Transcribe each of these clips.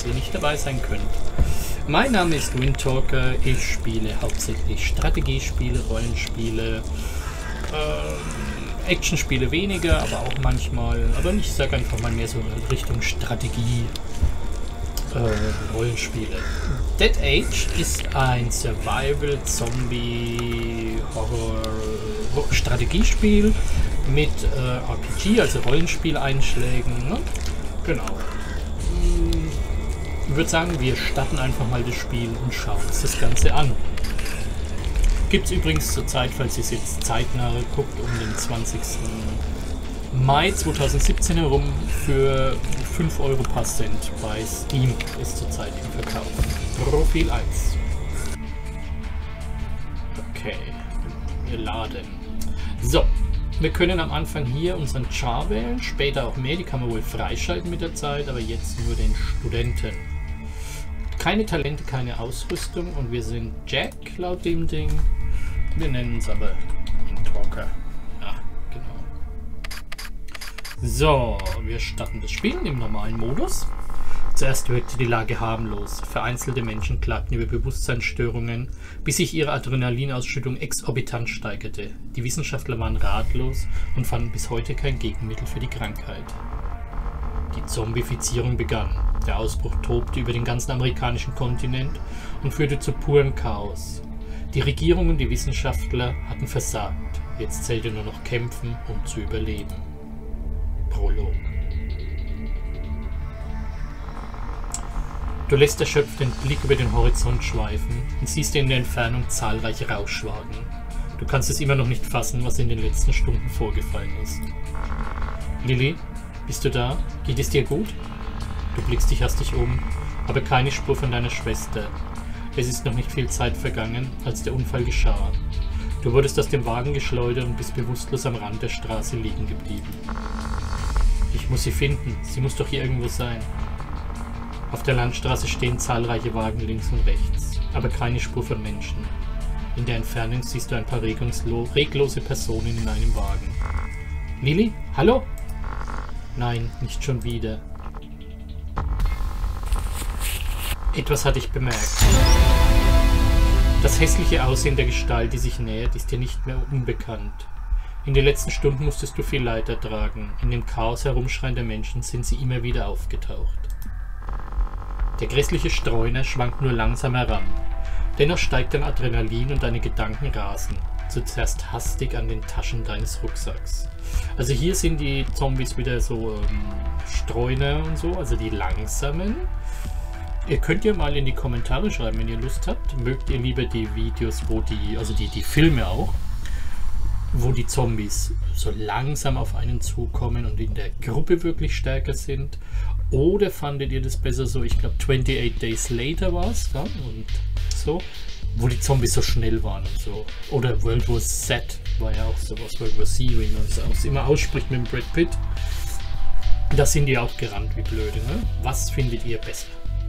ihr nicht dabei sein könnt. Mein Name ist Windtalker, ich spiele hauptsächlich Strategiespiele, Rollenspiele, Actionspiele weniger, aber auch manchmal, aber ich sage einfach mal mehr so in Richtung Strategie, Rollenspiele. Dead Age ist ein Survival-Zombie-Horror-Strategiespiel mit RPG, also Rollenspieleinschlägen, ne? Genau. Ich würde sagen, wir starten einfach mal das Spiel und schauen uns das Ganze an. Gibt es übrigens zurzeit, falls ihr es jetzt zeitnah guckt, um den 20. Mai 2017 herum für 5 Euro per Cent bei Steam ist zurzeit im Verkauf. Profil 1. Okay, wir laden. So, wir können am Anfang hier unseren Char wählen, später auch mehr, die kann man wohl freischalten mit der Zeit, aber jetzt nur den Studenten. Keine Talente, keine Ausrüstung und wir sind Jack laut dem Ding. Wir nennen uns aber Windtalker. Ja, genau. So, wir starten das Spiel im normalen Modus. Zuerst wirkte die Lage harmlos. Vereinzelte Menschen klagten über Bewusstseinsstörungen, bis sich ihre Adrenalinausschüttung exorbitant steigerte. Die Wissenschaftler waren ratlos und fanden bis heute kein Gegenmittel für die Krankheit. Die Zombifizierung begann. Der Ausbruch tobte über den ganzen amerikanischen Kontinent und führte zu purem Chaos. Die Regierung und die Wissenschaftler hatten versagt. Jetzt zählte nur noch kämpfen, um zu überleben. Prolog. Du lässt erschöpft den Blick über den Horizont schweifen und siehst in der Entfernung zahlreiche Rauchschwaden. Du kannst es immer noch nicht fassen, was in den letzten Stunden vorgefallen ist. Lilly, bist du da? Geht es dir gut? Du blickst dich hastig um, aber keine Spur von deiner Schwester. Es ist noch nicht viel Zeit vergangen, als der Unfall geschah. Du wurdest aus dem Wagen geschleudert und bist bewusstlos am Rand der Straße liegen geblieben. Ich muss sie finden. Sie muss doch hier irgendwo sein. Auf der Landstraße stehen zahlreiche Wagen links und rechts, aber keine Spur von Menschen. In der Entfernung siehst du ein paar reglose Personen in einem Wagen. Lilly? Hallo? Nein, nicht schon wieder. Etwas hatte ich bemerkt. Das hässliche Aussehen der Gestalt, die sich nähert, ist dir nicht mehr unbekannt. In den letzten Stunden musstest du viel Leid ertragen. In dem Chaos herumschreiender Menschen sind sie immer wieder aufgetaucht. Der grässliche Streuner schwankt nur langsam heran. Dennoch steigt dein Adrenalin und deine Gedanken rasen. Zuerst hastig an den Taschen deines Rucksacks. Also hier sind die Zombies wieder so Streuner und so, also die langsamen. Ihr könnt ja mal in die Kommentare schreiben, wenn ihr Lust habt. Mögt ihr lieber die Videos, wo die Filme auch, wo die Zombies so langsam auf einen zukommen und in der Gruppe wirklich stärker sind? Oder fandet ihr das besser so, ich glaube 28 Days Later war es, ja? Und so, wo die Zombies so schnell waren und so. Oder World War Z war ja auch sowas, World War Z, wie man es immer ausspricht mit dem Brad Pitt. Da sind die auch gerannt wie blöde, ne? Was findet ihr besser?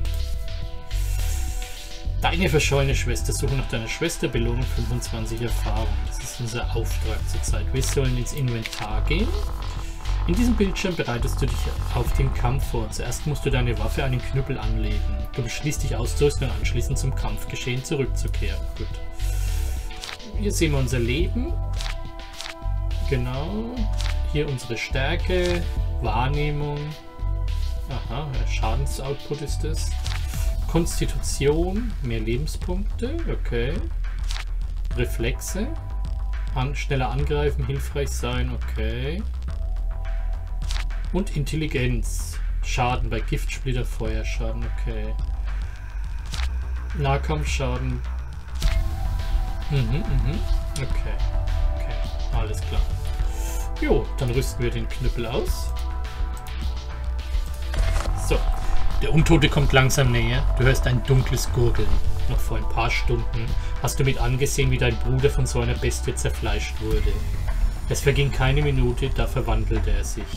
Deine verschollene Schwester, suche nach deiner Schwester, Belohnung 25 Erfahrung. Das ist unser Auftrag zurzeit. Wir sollen ins Inventar gehen. In diesem Bildschirm bereitest du dich auf den Kampf vor. Zuerst musst du deine Waffe an den Knüppel anlegen. Du beschließt dich auszurüsten und anschließend zum Kampfgeschehen zurückzukehren. Gut. Hier sehen wir unser Leben. Genau. Hier unsere Stärke, Wahrnehmung. Aha, Schadensoutput ist das. Konstitution, mehr Lebenspunkte, okay. Reflexe, schneller angreifen, hilfreich sein, okay. Und Intelligenz, Schaden bei Giftsplitter, Feuerschaden, okay. Nahkampfschaden, okay, alles klar. Jo, dann rüsten wir den Knüppel aus. So. Der Untote kommt langsam näher. Du hörst ein dunkles Gurgeln. Noch vor ein paar Stunden hast du mit angesehen, wie dein Bruder von so einer Bestie zerfleischt wurde. Es verging keine Minute, da verwandelte er sich.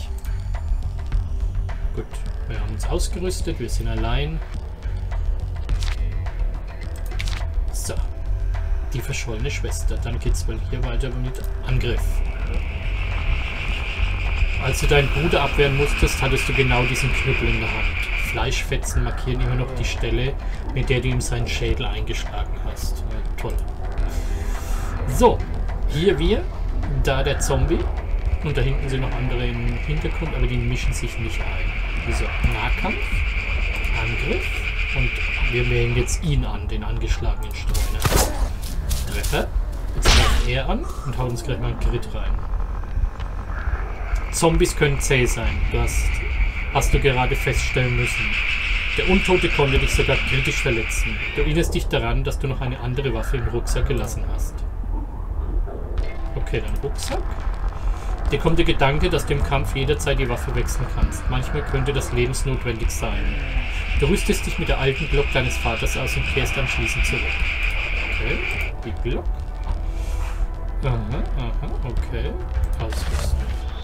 Gut, wir haben uns ausgerüstet, wir sind allein. So, die verschollene Schwester. Dann geht's wohl hier weiter mit Angriff. Als du deinen Bruder abwehren musstest, hattest du genau diesen Knüppel in der Hand. Fleischfetzen markieren immer noch die Stelle, mit der du ihm seinen Schädel eingeschlagen hast. Ja, toll. So, hier wir, da der Zombie. Und da hinten sind noch andere im Hintergrund, aber die mischen sich nicht ein. So, Nahkampf, Angriff und wir wählen jetzt ihn an, den angeschlagenen Streuner. Treffer. Jetzt greift er an und haut uns gleich mal einen Crit rein. Zombies können zäh sein, hast du gerade feststellen müssen. Der Untote konnte dich sogar kritisch verletzen. Du erinnerst dich daran, dass du noch eine andere Waffe im Rucksack gelassen hast. Okay, dann Rucksack. Dir kommt der Gedanke, dass du im Kampf jederzeit die Waffe wechseln kannst. Manchmal könnte das lebensnotwendig sein. Du rüstest dich mit der alten Glock deines Vaters aus und kehrst anschließend zurück. Okay, die Glock. Aha, okay. Ausrüsten.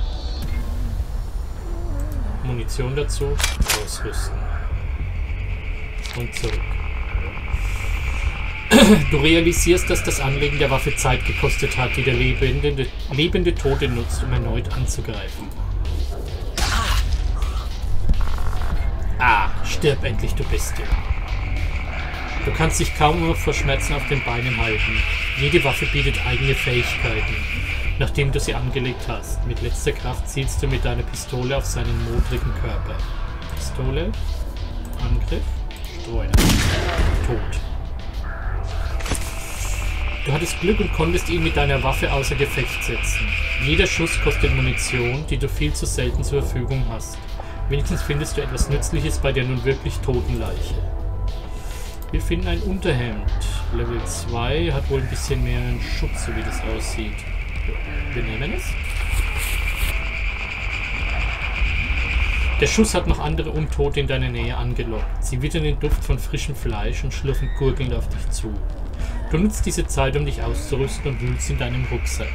Munition dazu. Ausrüsten. Und zurück. Du realisierst, dass das Anlegen der Waffe Zeit gekostet hat, die der lebende Tote nutzt, um erneut anzugreifen. Ah, stirb endlich, du Bestie. Du kannst dich kaum noch vor Schmerzen auf den Beinen halten. Jede Waffe bietet eigene Fähigkeiten, nachdem du sie angelegt hast. Mit letzter Kraft zielst du mit deiner Pistole auf seinen modrigen Körper. Pistole, Angriff, Streuner, Tod. Du hattest Glück und konntest ihn mit deiner Waffe außer Gefecht setzen. Jeder Schuss kostet Munition, die du viel zu selten zur Verfügung hast. Wenigstens findest du etwas Nützliches bei der nun wirklich toten Leiche. Wir finden ein Unterhemd. Level 2 hat wohl ein bisschen mehr Schutz, so wie das aussieht. Wir nehmen es. Der Schuss hat noch andere Untote in deiner Nähe angelockt. Sie wittern den Duft von frischem Fleisch und schlürfen gurgelnd auf dich zu. Du nutzt diese Zeit, um dich auszurüsten und wühlst in deinem Rucksack.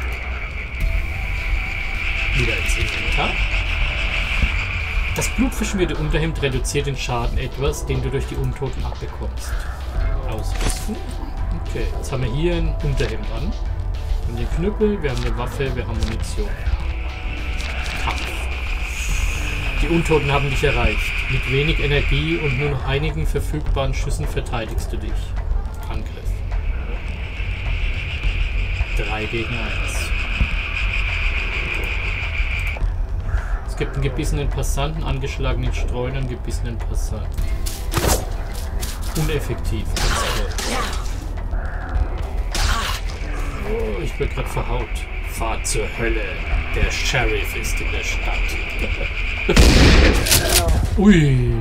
Wieder ins Inventar. Das blutverschmierte Unterhemd reduziert den Schaden etwas, den du durch die Untoten abbekommst. Ausrüsten. Okay, jetzt haben wir hier ein Unterhemd an. Wir haben den Knüppel, wir haben eine Waffe, wir haben Munition. Kampf. Die Untoten haben dich erreicht. Mit wenig Energie und nur noch einigen verfügbaren Schüssen verteidigst du dich. Angriff. 3 gegen 1. Es gibt einen gebissenen Passanten, angeschlagenen Streunern, gebissenen Passanten. Uneffektiv. Oh, ich bin gerade verhaut. Fahr zur Hölle. Der Sheriff ist in der Stadt. Ui.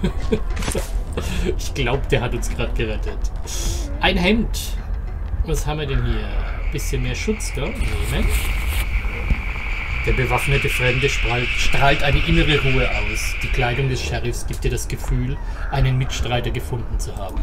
Ich glaube, der hat uns gerade gerettet. Ein Hemd. Was haben wir denn hier? Bisschen mehr Schutz da. Nehmen. Der bewaffnete Fremde strahlt eine innere Ruhe aus. Die Kleidung des Sheriffs gibt dir das Gefühl, einen Mitstreiter gefunden zu haben.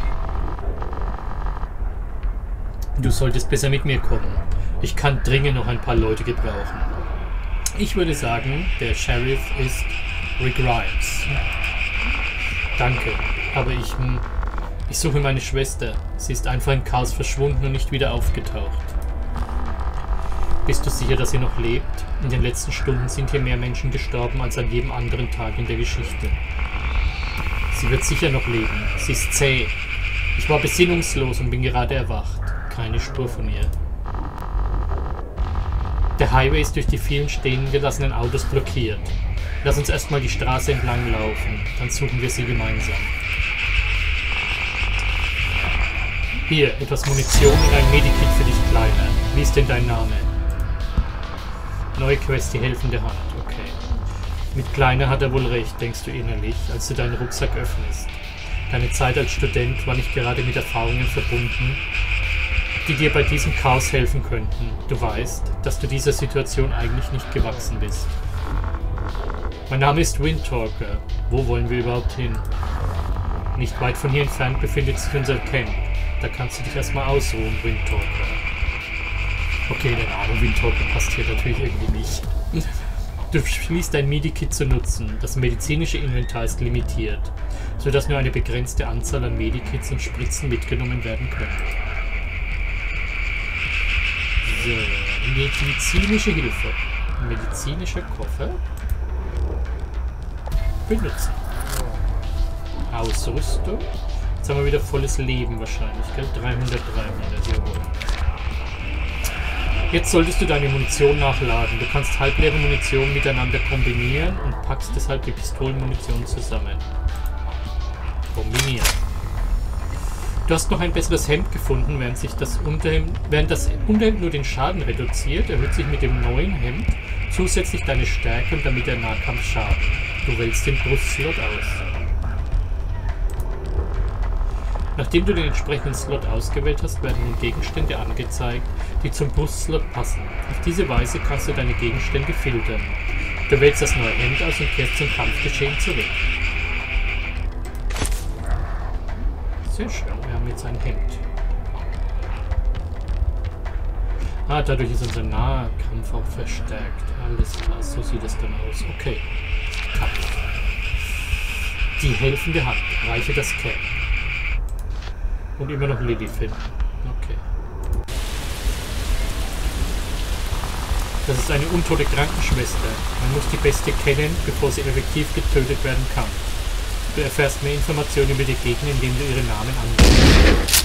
Du solltest besser mit mir kommen. Ich kann dringend noch ein paar Leute gebrauchen. Ich würde sagen, der Sheriff ist Rick Grimes. Danke, aber ich suche meine Schwester. Sie ist einfach im Chaos verschwunden und nicht wieder aufgetaucht. Bist du sicher, dass sie noch lebt? In den letzten Stunden sind hier mehr Menschen gestorben als an jedem anderen Tag in der Geschichte. Sie wird sicher noch leben. Sie ist zäh. Ich war besinnungslos und bin gerade erwacht. Keine Spur von ihr. Der Highway ist durch die vielen stehen gelassenen Autos blockiert. Lass uns erstmal die Straße entlang laufen. Dann suchen wir sie gemeinsam. Hier, etwas Munition und ein Medikit für dich, Kleiner. Wie ist denn dein Name? Neue Quest, die helfende Hand. Okay. Mit Kleiner hat er wohl recht, denkst du innerlich, als du deinen Rucksack öffnest. Deine Zeit als Student war nicht gerade mit Erfahrungen verbunden, die dir bei diesem Chaos helfen könnten. Du weißt, dass du dieser Situation eigentlich nicht gewachsen bist. Mein Name ist Windtalker. Wo wollen wir überhaupt hin? Nicht weit von hier entfernt befindet sich unser Camp. Da kannst du dich erstmal ausruhen, Windtalker. Okay, der Name Windtalker passt hier natürlich irgendwie nicht. Du schließt dein Medikit zu nutzen. Das medizinische Inventar ist limitiert, sodass nur eine begrenzte Anzahl an Medikits und Spritzen mitgenommen werden können. So, medizinische Hilfe. Medizinischer Koffer. Benutzen. Ausrüstung. Jetzt haben wir wieder volles Leben wahrscheinlich, gell? 300, jawohl. Jetzt solltest du deine Munition nachladen. Du kannst halbleere Munition miteinander kombinieren und packst deshalb die Pistolenmunition zusammen. Kombinieren. Du hast noch ein besseres Hemd gefunden, während das Unterhemd nur den Schaden reduziert, erhöht sich mit dem neuen Hemd zusätzlich deine Stärke und damit der Nahkampfschaden. Du wählst den Brustslot aus. Nachdem du den entsprechenden Slot ausgewählt hast, werden nun Gegenstände angezeigt, die zum Brustslot passen. Auf diese Weise kannst du deine Gegenstände filtern. Du wählst das neue Hemd aus und kehrst zum Kampfgeschehen zurück. Sehr schön, wir haben jetzt ein Hemd. Ah, dadurch ist unser Nahkampf auch verstärkt. Alles klar, so sieht es dann aus. Okay. Kampf. Die helfende Hand. Reiche das Camp. Und immer noch Lilly finden. Okay. Das ist eine untote Krankenschwester. Man muss die Beste kennen, bevor sie effektiv getötet werden kann. Du erfährst mehr Informationen über die Gegner, indem du ihre Namen angibst.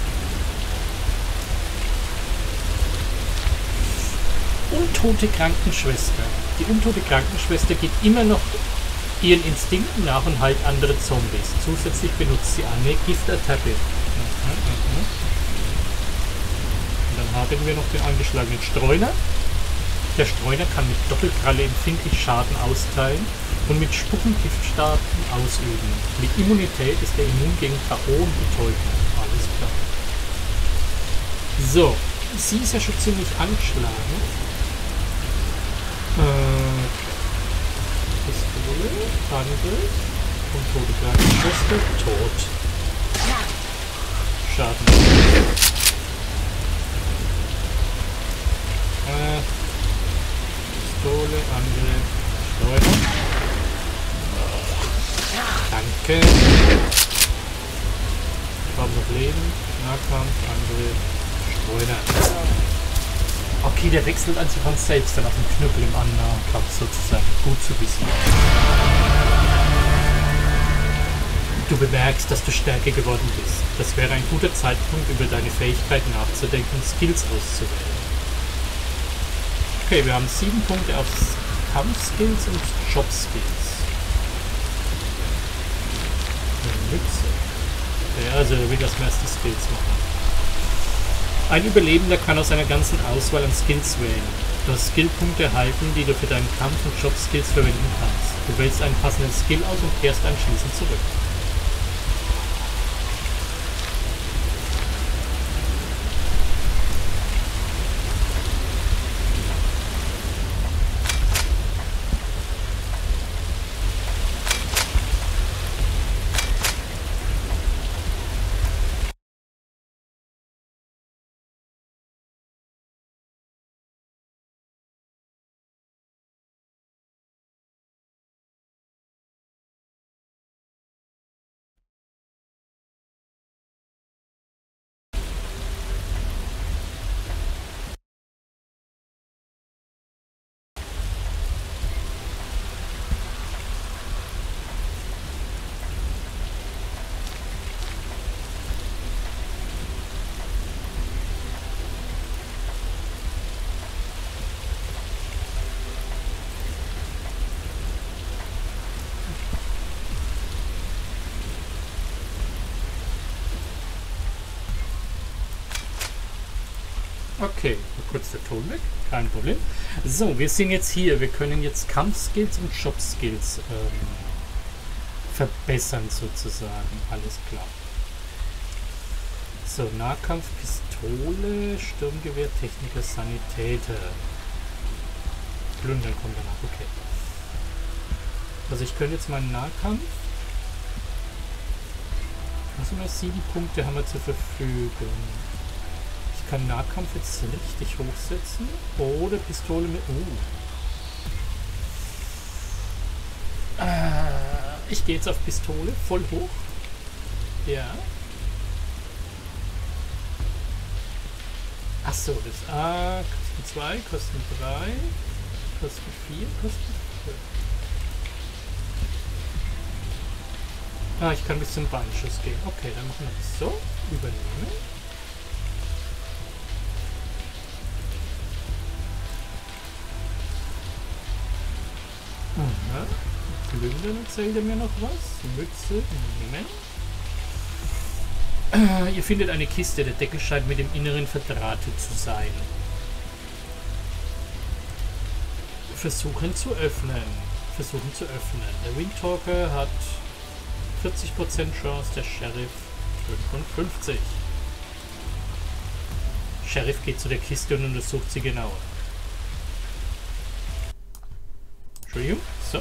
Untote Krankenschwester. Die untote Krankenschwester geht immer noch ihren Instinkten nach und heilt andere Zombies. Zusätzlich benutzt sie eine Giftattacke. Und dann haben wir noch den angeschlagenen Streuner. Der Streuner kann mit Doppelkralle empfindlich Schaden austeilen und mit Spuckengiftstaaten ausüben. Mit Immunität ist er immun gegen K.O. und Betäubung. Alles klar. So, sie ist ja schon ziemlich angeschlagen. Pistole, Angriff, untote Krankenschwester, tot. Schaden. Pistole, Angriff, Steuern. Danke. Wir haben noch Leben. Nahkampf, Angriff, Streuner. Okay, der wechselt an sich von selbst dann auf den Knüppel im Nahkampf sozusagen. Gut zu wissen. Du bemerkst, dass du stärker geworden bist. Das wäre ein guter Zeitpunkt, über deine Fähigkeiten nachzudenken und Skills auszuwählen. Okay, wir haben 7 Punkte auf Kampfskills und Jobskills. Mütze. Ja, also will das meiste Skills machen. Ein Überlebender kann aus einer ganzen Auswahl an Skills wählen. Du hast Skillpunkte erhalten, die du für deinen Kampf- und Jobskills verwenden kannst. Du wählst einen passenden Skill aus und kehrst anschließend zurück. Okay, kurz der Ton weg, kein Problem. So, wir sind jetzt hier. Wir können jetzt Kampfskills und Jobskills verbessern sozusagen. Alles klar. So, Nahkampf, Pistole, Sturmgewehr, Techniker, Sanitäter. Plündern kommt danach, okay. Also ich könnte jetzt meinen Nahkampf. Also nur 7 Punkte haben wir zur Verfügung. Ich kann Nahkampf jetzt richtig hochsetzen oder Pistole mit... ich gehe jetzt auf Pistole, voll hoch. Ja. Achso, das A kosten 2, kosten 3, kosten 4, kosten 5. Ah, ich kann bis zum Beinschuss gehen. Okay, dann machen wir das so. Übernehmen. Aha. Plündern erzählt er mir noch was. Mütze nehmen. Ihr findet eine Kiste. Der Deckel scheint mit dem Inneren verdrahtet zu sein. Versuchen zu öffnen. Der Windtalker hat 40% Chance, der Sheriff 55. Sheriff geht zu der Kiste und untersucht sie genauer. Entschuldigung.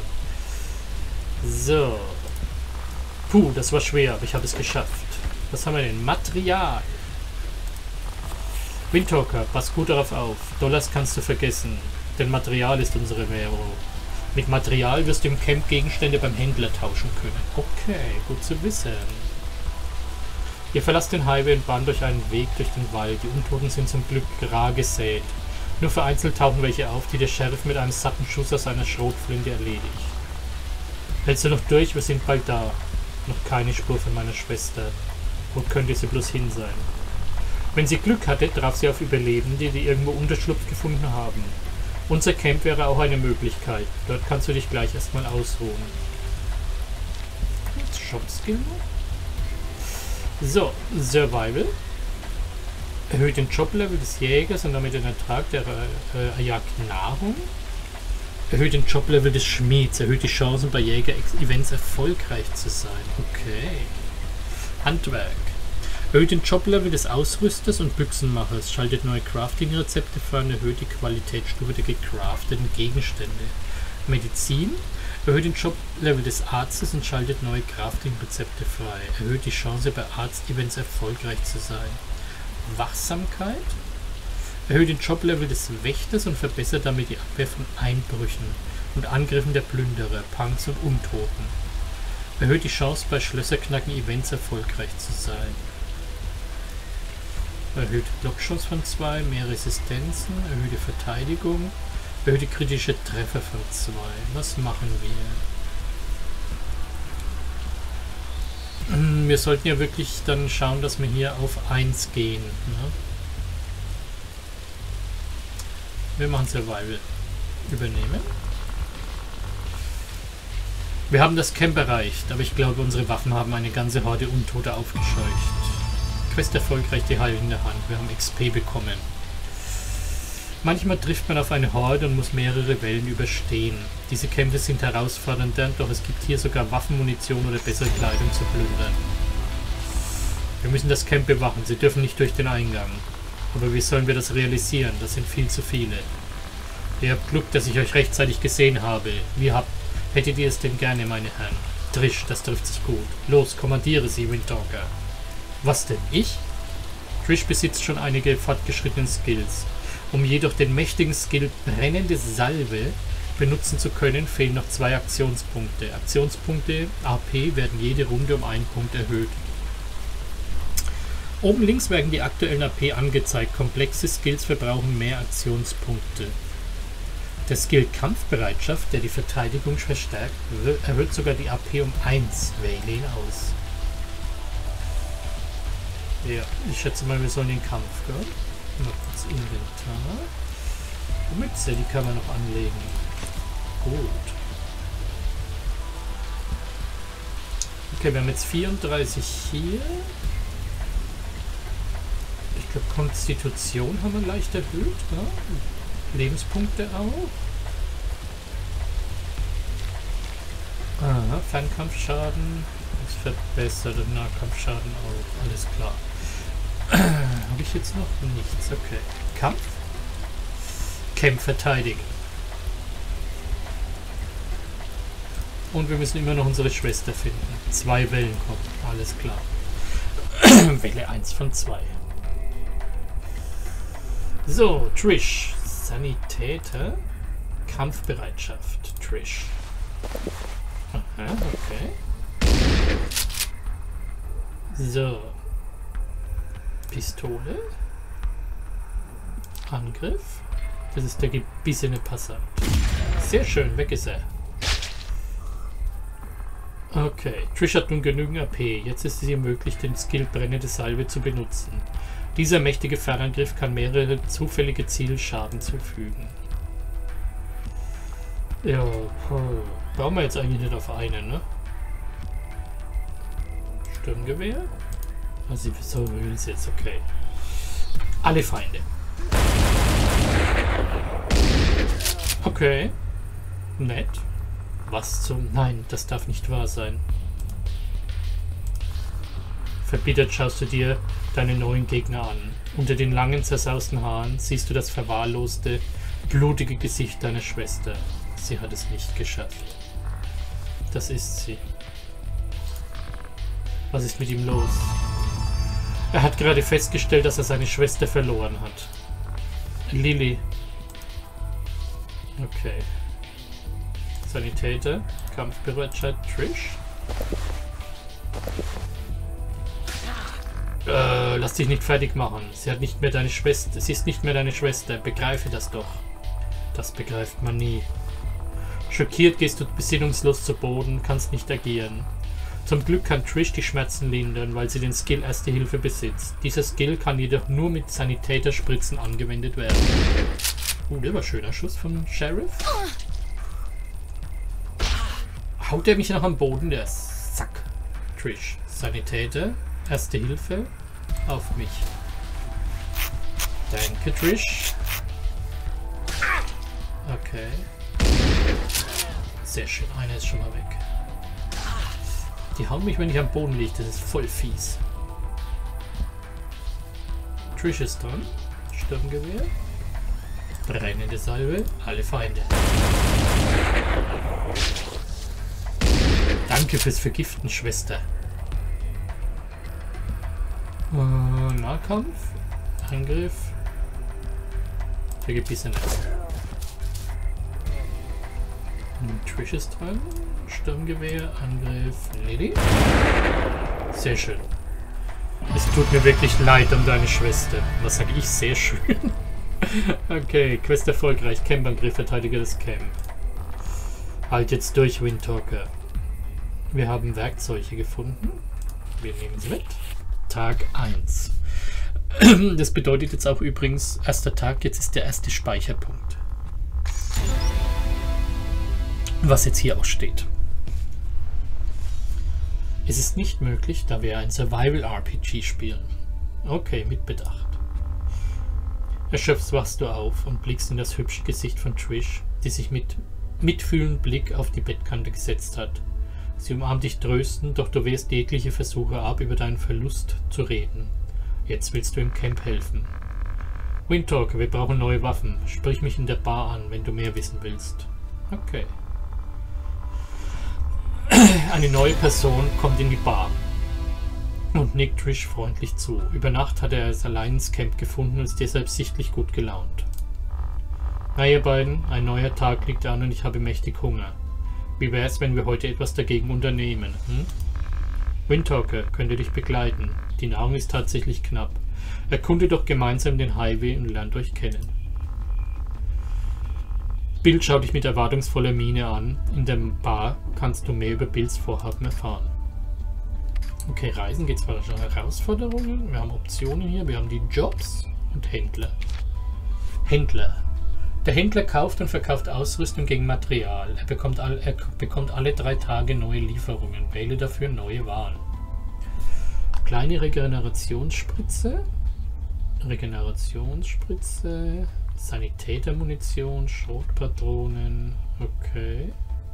So. Puh, das war schwer, aber ich habe es geschafft. Was haben wir denn? Material. Windtalker, pass gut darauf auf. Dollars kannst du vergessen, denn Material ist unsere Währung. Mit Material wirst du im Camp Gegenstände beim Händler tauschen können. Okay, gut zu wissen. Ihr verlasst den Highway und bahnt euch einen Weg durch den Wald. Die Untoten sind zum Glück rar gesät. Nur vereinzelt tauchen welche auf, die der Sheriff mit einem satten Schuss aus seiner Schrotflinte erledigt. Hältst du noch durch? Wir sind bald da. Noch keine Spur von meiner Schwester. Wo könnte sie bloß hin sein? Wenn sie Glück hatte, traf sie auf Überlebende, die irgendwo Unterschlupf gefunden haben. Unser Camp wäre auch eine Möglichkeit. Dort kannst du dich gleich erstmal ausruhen. Jetzt Shopskill. So, Survival. Erhöht den Joblevel des Jägers und damit den Ertrag der Jagd Nahrung. Erhöht den Joblevel des Schmieds. Erhöht die Chancen bei Jäger-Events erfolgreich zu sein. Okay. Handwerk. Erhöht den Joblevel des Ausrüsters und Büchsenmachers, schaltet neue Crafting-Rezepte frei und erhöht die Qualitätsstufe der gecrafteten Gegenstände. Medizin. Erhöht den Joblevel des Arztes und schaltet neue Crafting-Rezepte frei. Erhöht die Chance bei Arzt-Events erfolgreich zu sein. Wachsamkeit. Erhöht den Joblevel des Wächters und verbessert damit die Abwehr von Einbrüchen und Angriffen der Plünderer, Punks und Untoten. Erhöht die Chance bei Schlösserknacken-Events erfolgreich zu sein. Erhöht Blockschuss von 2, mehr Resistenzen, erhöhte Verteidigung, erhöhte kritische Treffer von 2. Was machen wir? Wir sollten ja wirklich dann schauen, dass wir hier auf 1 gehen. Ne? Wir machen Survival. Übernehmen. Wir haben das Camp erreicht, aber ich glaube, unsere Waffen haben eine ganze Horde Untote aufgescheucht. Quest erfolgreich, die Heil in der Hand. Wir haben XP bekommen. Manchmal trifft man auf eine Horde und muss mehrere Wellen überstehen. Diese Kämpfe sind herausfordernd, doch es gibt hier sogar Waffen, Munition oder bessere Kleidung zu plündern. Wir müssen das Camp bewachen. Sie dürfen nicht durch den Eingang. Aber wie sollen wir das realisieren? Das sind viel zu viele. Ihr habt Glück, dass ich euch rechtzeitig gesehen habe. Hättet ihr es denn gerne, meine Herren? Trish, das trifft sich gut. Los, kommandiere sie, Windtalker. Was denn, ich? Trish besitzt schon einige fortgeschrittene Skills. Um jedoch den mächtigen Skill Brennende Salve benutzen zu können, fehlen noch 2 Aktionspunkte. Aktionspunkte AP werden jede Runde um 1 Punkt erhöht. Oben links werden die aktuellen AP angezeigt. Komplexe Skills verbrauchen mehr Aktionspunkte. Der Skill Kampfbereitschaft, der die Verteidigung verstärkt, erhöht sogar die AP um 1. Wähle ihn aus. Ja, ich schätze mal, wir sollen den Kampf, gell? Mal kurz Inventar. Die Mütze, die kann man noch anlegen. Gut. Okay, wir haben jetzt 34 hier. Ich glaube, Konstitution haben wir leicht erhöht, ja? Lebenspunkte auch. Aha, Fernkampfschaden ist verbessert und Nahkampfschaden auch. Alles klar. Habe ich jetzt noch nichts? Okay. Kampf. Camp verteidigen. Und wir müssen immer noch unsere Schwester finden. 2 Wellen kommen. Alles klar. Welle 1 von 2. So, Trish. Sanitäter. Kampfbereitschaft. Trish. Aha, okay. So. Pistole. Angriff. Das ist der gebissene Passant. Sehr schön, weg ist er. Okay, Trish hat nun genügend AP. Jetzt ist es ihr möglich, den Skill Brennende Salve zu benutzen. Dieser mächtige Fernangriff kann mehrere zufällige Ziele Schaden zufügen. Ja, brauchen wir jetzt eigentlich nicht auf einen, ne? Sturmgewehr? Also, so will es jetzt, okay. Alle Feinde. Okay. Nett. Was zum... Nein, das darf nicht wahr sein. Verbittert schaust du dir deine neuen Gegner an. Unter den langen, zersausten Haaren siehst du das verwahrloste, blutige Gesicht deiner Schwester. Sie hat es nicht geschafft. Das ist sie. Was ist mit ihm los? Er hat gerade festgestellt, dass er seine Schwester verloren hat. Lily. Okay. Sanitäter. Kampfbereitschaft. Trish. Lass dich nicht fertig machen. Sie hat nicht mehr deine Schwester. Sie ist nicht mehr deine Schwester. Begreife das doch. Das begreift man nie. Schockiert gehst du besinnungslos zu Boden, kannst nicht agieren. Zum Glück kann Trish die Schmerzen lindern, weil sie den Skill Erste Hilfe besitzt. Dieser Skill kann jedoch nur mit Sanitäterspritzen angewendet werden. Der war ein schöner Schuss vom Sheriff. Haut er mich noch am Boden, der Sack. Trish. Sanitäter. Erste Hilfe. Auf mich. Danke, Trish. Okay. Sehr schön. Einer ist schon mal weg. Die hauen mich, wenn ich am Boden liege. Das ist voll fies. Trish ist dran. Sturmgewehr. Brennende Salve. Alle Feinde. Danke fürs Vergiften, Schwester. Nahkampf. Angriff. Vergebissene. Trish ist dran. Sturmgewehr. Angriff. Lily. Sehr schön. Es tut mir wirklich leid um deine Schwester. Was sage ich? Sehr schön. Okay, Quest erfolgreich. Campangriff, Verteidiger des Camp. Halt jetzt durch, Windtalker. Wir haben Werkzeuge gefunden. Wir nehmen sie mit. Tag 1. Das bedeutet jetzt auch übrigens, erster Tag, jetzt ist der erste Speicherpunkt. Was jetzt hier auch steht. Es ist nicht möglich, da wir ein Survival-RPG spielen. Okay, mit Bedacht. Erschöpft wachst du auf und blickst in das hübsche Gesicht von Trish, die sich mit mitfühlendem Blick auf die Bettkante gesetzt hat. Sie umarmt dich tröstend, doch du wehrst jegliche Versuche ab, über deinen Verlust zu reden. Jetzt willst du im Camp helfen. Windtalker, wir brauchen neue Waffen. Sprich mich in der Bar an, wenn du mehr wissen willst. Okay. Eine neue Person kommt in die Bar und nickt Trish freundlich zu. Über Nacht hat er es allein ins Camp gefunden und ist deshalb sichtlich gut gelaunt. Na ihr beiden, ein neuer Tag liegt an und ich habe mächtig Hunger. Wie wäre es, wenn wir heute etwas dagegen unternehmen? Windtalker könnte dich begleiten. Die Nahrung ist tatsächlich knapp. Erkundet doch gemeinsam den Highway und lernt euch kennen. Bill schaut dich mit erwartungsvoller Miene an. In der Bar kannst du mehr über Bills Vorhaben erfahren. Okay, Reisen geht zwar schon Herausforderungen. Wir haben Optionen hier. Wir haben die Jobs und Händler. Händler. Der Händler kauft und verkauft Ausrüstung gegen Material. Er bekommt alle 3 Tage neue Lieferungen. Wähle dafür neue Waren. Kleine Regenerationsspritze. Sanitätermunition, Schrotpatronen. Okay.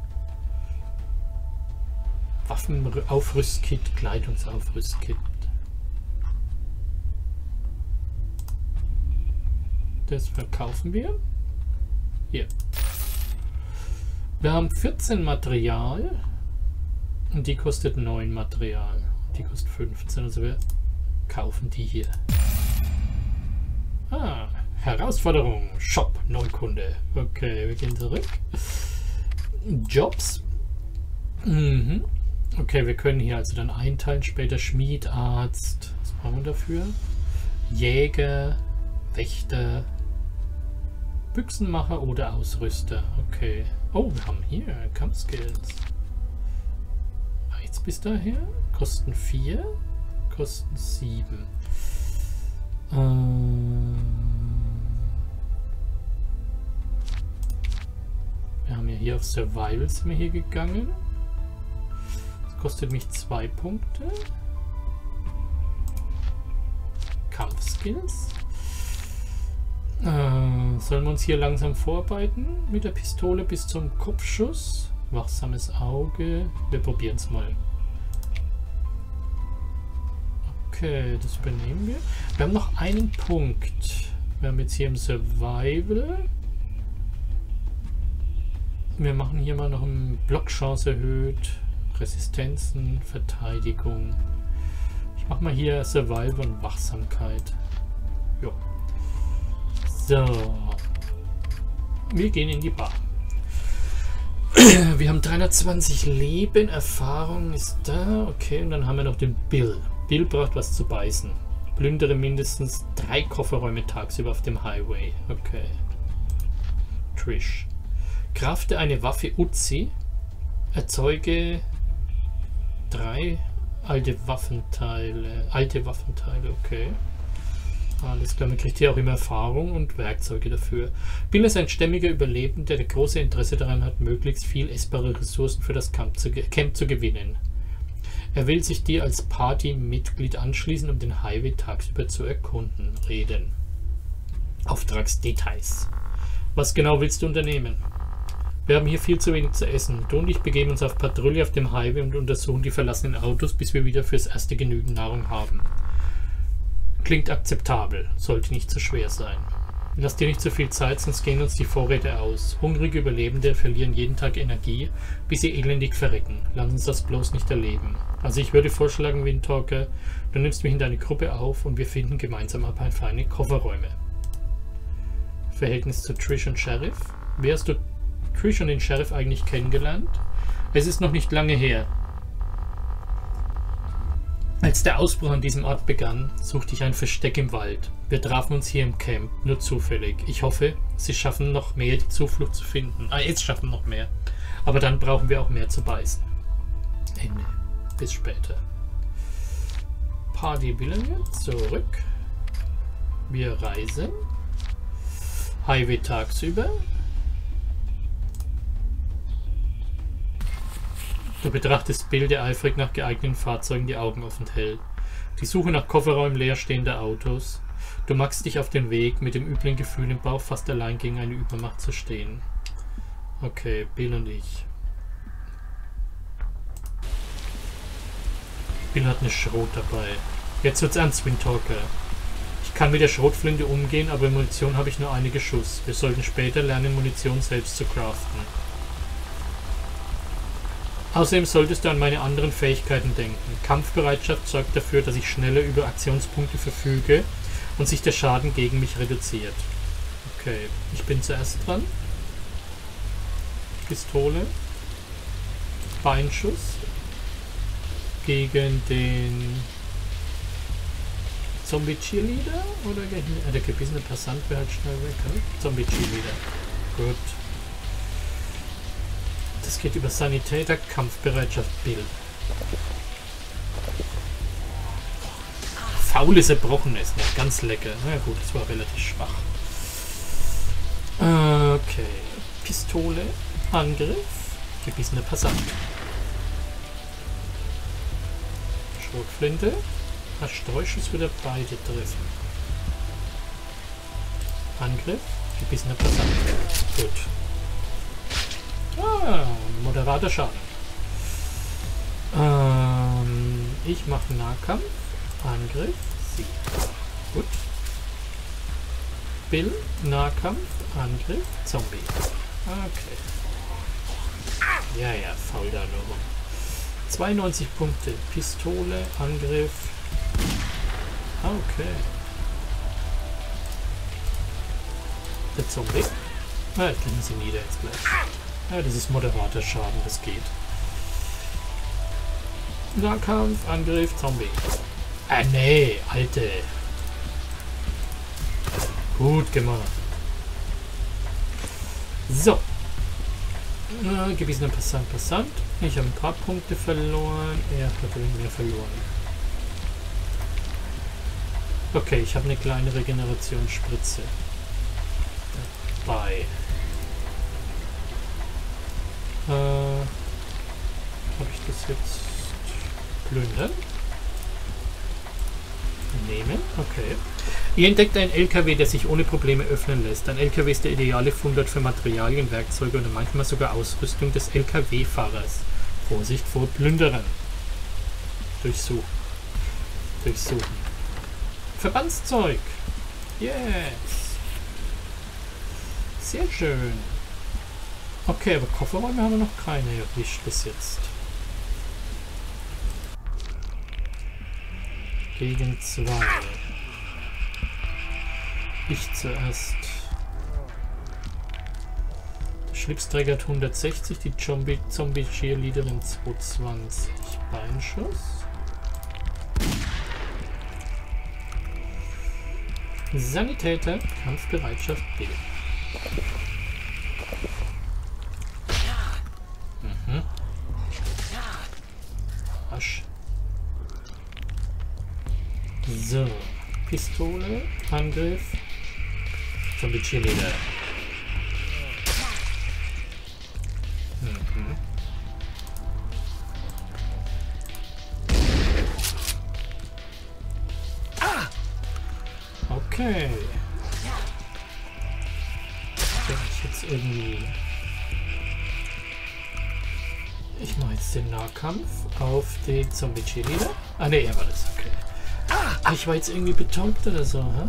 Waffenaufrüstkit, Kleidungsaufrüstkit. Das verkaufen wir. Hier. Wir haben 14 Material und die kostet 9 Material. Die kostet 15, also wir kaufen die hier. Herausforderung, Shop, Neukunde. Okay, wir gehen zurück. Jobs. Okay, wir können hier also dann einteilen, später Schmied, Arzt. Was brauchen wir dafür? Jäger, Wächter, Büchsenmacher oder Ausrüster. Okay. Oh, wir haben hier Kampfskills. nichts bis daher. Kosten 4. Kosten 7. Wir haben ja hier auf Survival sind wir hier gegangen. Das kostet mich 2 Punkte. Kampfskills. Sollen wir uns hier langsam vorarbeiten mit der Pistole bis zum Kopfschuss? Wachsames Auge. Wir probieren es mal. Okay, das übernehmen wir. Wir haben noch einen Punkt. Wir haben jetzt hier im Survival. Wir machen hier mal noch eine Blockchance erhöht. Resistenzen, Verteidigung. Ich mache mal hier Survival und Wachsamkeit. Jo. So. Wir gehen in die Bar. Wir haben 320 Leben, Erfahrung ist da. Okay, und dann haben wir noch den Bill. Bill braucht was zu beißen. Plündere mindestens 3 Kofferräume tagsüber auf dem Highway. Okay. Trish. Crafte eine Waffe Uzi. Erzeuge 3 alte Waffenteile. Okay. Alles klar, man kriegt hier auch immer Erfahrung und Werkzeuge dafür. Bill ist ein stämmiger Überlebender, der große Interesse daran hat, möglichst viel essbare Ressourcen für das Camp zu gewinnen. Er will sich dir als Party-Mitglied anschließen, um den Highway tagsüber zu erkunden. Reden. Auftragsdetails. Was genau willst du unternehmen? Wir haben hier viel zu wenig zu essen. Du und ich begeben uns auf Patrouille auf dem Highway und untersuchen die verlassenen Autos, bis wir wieder fürs erste genügend Nahrung haben. Klingt akzeptabel, sollte nicht zu schwer sein. Lass dir nicht zu viel Zeit, sonst gehen uns die Vorräte aus. Hungrige Überlebende verlieren jeden Tag Energie, bis sie elendig verrecken. Lass uns das bloß nicht erleben. Also ich würde vorschlagen, Windtalker, du nimmst mich in deine Gruppe auf und wir finden gemeinsam ab ein feine Kofferräume. Verhältnis zu Trish und Sheriff? Wie hast du Trish und den Sheriff eigentlich kennengelernt? Es ist noch nicht lange her. Als der Ausbruch an diesem Ort begann, suchte ich ein Versteck im Wald. Wir trafen uns hier im Camp, nur zufällig. Ich hoffe, sie schaffen noch mehr, die Zuflucht zu finden. Jetzt schaffen noch mehr. Aber dann brauchen wir auch mehr zu beißen. Ende. Bis später. Partybillen zurück. Wir reisen. Highway tagsüber. Du betrachtest Bilder eifrig nach geeigneten Fahrzeugen, die Augen offen hält. Die Suche nach Kofferräumen leerstehender Autos. Du machst dich auf den Weg, mit dem üblen Gefühl im Bauch fast allein gegen eine Übermacht zu stehen. Okay, Bill und ich. Bill hat eine Schrot dabei. Jetzt wird's ernst, Windtalker. Ich kann mit der Schrotflinte umgehen, aber Munition habe ich nur einige Schuss. Wir sollten später lernen, Munition selbst zu craften. Außerdem solltest du an meine anderen Fähigkeiten denken. Kampfbereitschaft sorgt dafür, dass ich schneller über Aktionspunkte verfüge und sich der Schaden gegen mich reduziert. Okay, ich bin zuerst dran. Pistole. Beinschuss. Gegen den Zombie-Cheerleader? Oder gegen der gebissene Passant wäre halt schnell weg. Halt? Zombie-Cheerleader. Gut. Das geht über Sanitäter, Kampfbereitschaft, Bill. Faules Erbrochenes, nicht ganz lecker. Na gut, das war relativ schwach. Okay. Pistole, Angriff, gebissener Passant. Schrotflinte. Streuschuss wieder beide treffen. Angriff, gebissener Passant. Gut. Moderater Schaden. Ich mache Nahkampf. Angriff. Sieg. Gut. Bill. Nahkampf. Angriff. Zombie. Okay. Ja, faul da nur rum. 92 Punkte. Pistole. Angriff. Okay. Der Zombie. Kriegen sie nieder jetzt gleich. Ja, das ist moderater Schaden, das geht. Nahkampf, Angriff, Zombie. Nee, Alte. Gut gemacht. So. Gebissener Passant. Ich habe ein paar Punkte verloren. Er hat mehr verloren. Okay, ich habe eine kleine Regenerationsspritze dabei. Habe ich das jetzt plündern? Nehmen? Okay. Ihr entdeckt einen LKW, der sich ohne Probleme öffnen lässt. Ein LKW ist der ideale Fundort für Materialien, Werkzeuge und manchmal sogar Ausrüstung des LKW-Fahrers. Vorsicht vor Plünderern. Durchsuchen. Durchsuchen. Verbandszeug. Yes. Sehr schön. Okay, aber Kofferräume haben wir noch keine erwischt bis jetzt. Gegen 2. Ich zuerst. Der Schlipsträger hat 160, die Zombie-Cheerleaderin 220. Beinschuss. Sanitäter, Kampfbereitschaft B. Mhm. Arsch. So, Pistole, Angriff, Zombie-Cheerleader. Mhm. Okay. Wenn ich jetzt irgendwie... Ich mache jetzt den Nahkampf auf den Zombie-Cheerleader. Ah ne, er war das, okay. Ah, ich war jetzt irgendwie betäubt oder so, hä?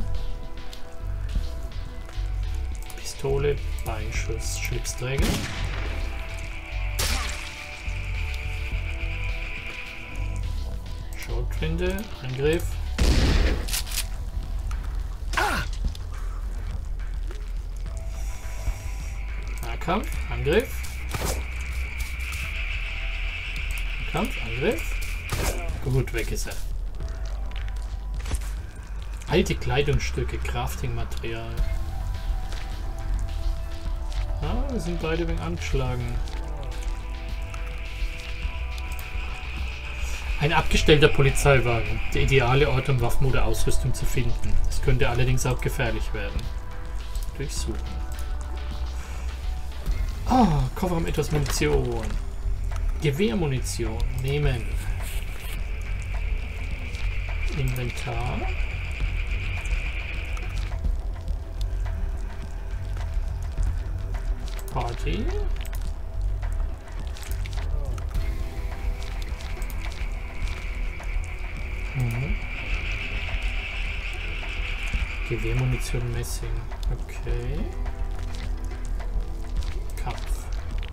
Pistole, Beinschuss, Schlipsträger. Schrotflinte, Angriff. Nahkampf, Angriff. Nahkampf, Angriff. Gut, weg ist er. Alte Kleidungsstücke, Crafting-Material. Ah, wir sind beide wegen angeschlagen. Ein abgestellter Polizeiwagen. Der ideale Ort, um Waffen oder Ausrüstung zu finden. Es könnte allerdings auch gefährlich werden. Durchsuchen. Ah, Kofferraum etwas Munition. Gewehrmunition. Nehmen. Inventar. Party. Gewehrmunition Messing. Okay. Kampf.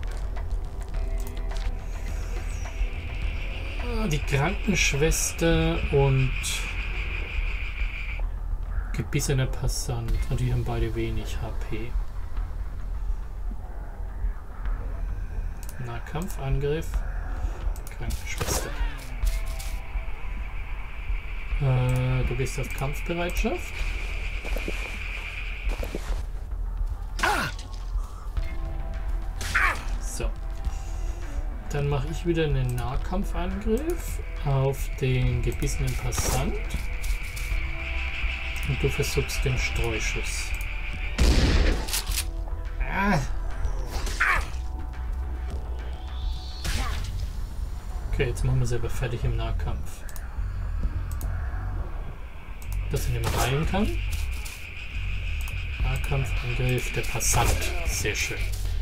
Ah, die Krankenschwester und gebissener Passant. Und die haben beide wenig HP. Nahkampfangriff. Krankenschwester. Du bist auf Kampfbereitschaft. So. Dann mache ich wieder einen Nahkampfangriff auf den gebissenen Passant. Und du versuchst den Streuschuss. Okay, jetzt machen wir selber fertig im Nahkampf. Dass ich nicht mehr heilen kann. Nahkampfangriff, der Passant. Sehr schön.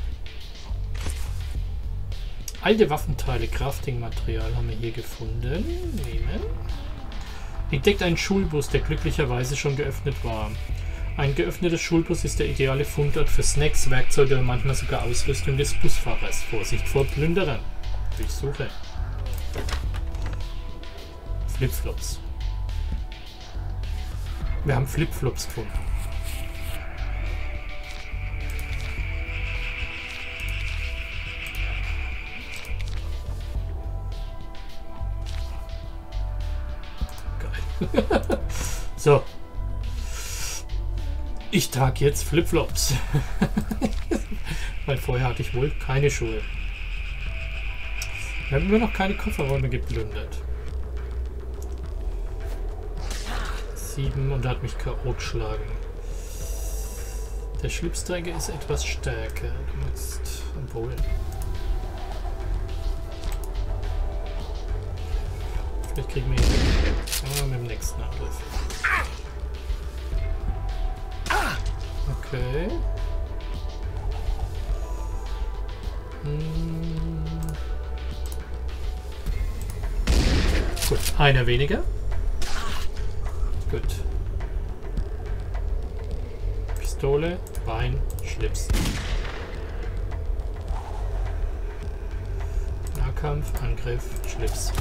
Alte Waffenteile, Crafting-Material haben wir hier gefunden. Nehmen. Entdeckt einen Schulbus, der glücklicherweise schon geöffnet war. Ein geöffnetes Schulbus ist der ideale Fundort für Snacks, Werkzeuge und manchmal sogar Ausrüstung des Busfahrers. Vorsicht vor Plünderern. Durchsuche. Flipflops. Wir haben Flipflops gefunden. Geil. So. Ich trage jetzt Flipflops. Weil vorher hatte ich wohl keine Schuhe. Wir haben immer noch keine Kofferräume geplündert. 7 und er hat mich K.O. geschlagen. Der Schlipsträger ist etwas stärker. Du musst... Obwohl... Vielleicht kriegen wir ihn mit dem nächsten Angriff. Okay. Gut, einer weniger. Gut. Pistole, Bein, Schlips. Nahkampf, Angriff, Schlips.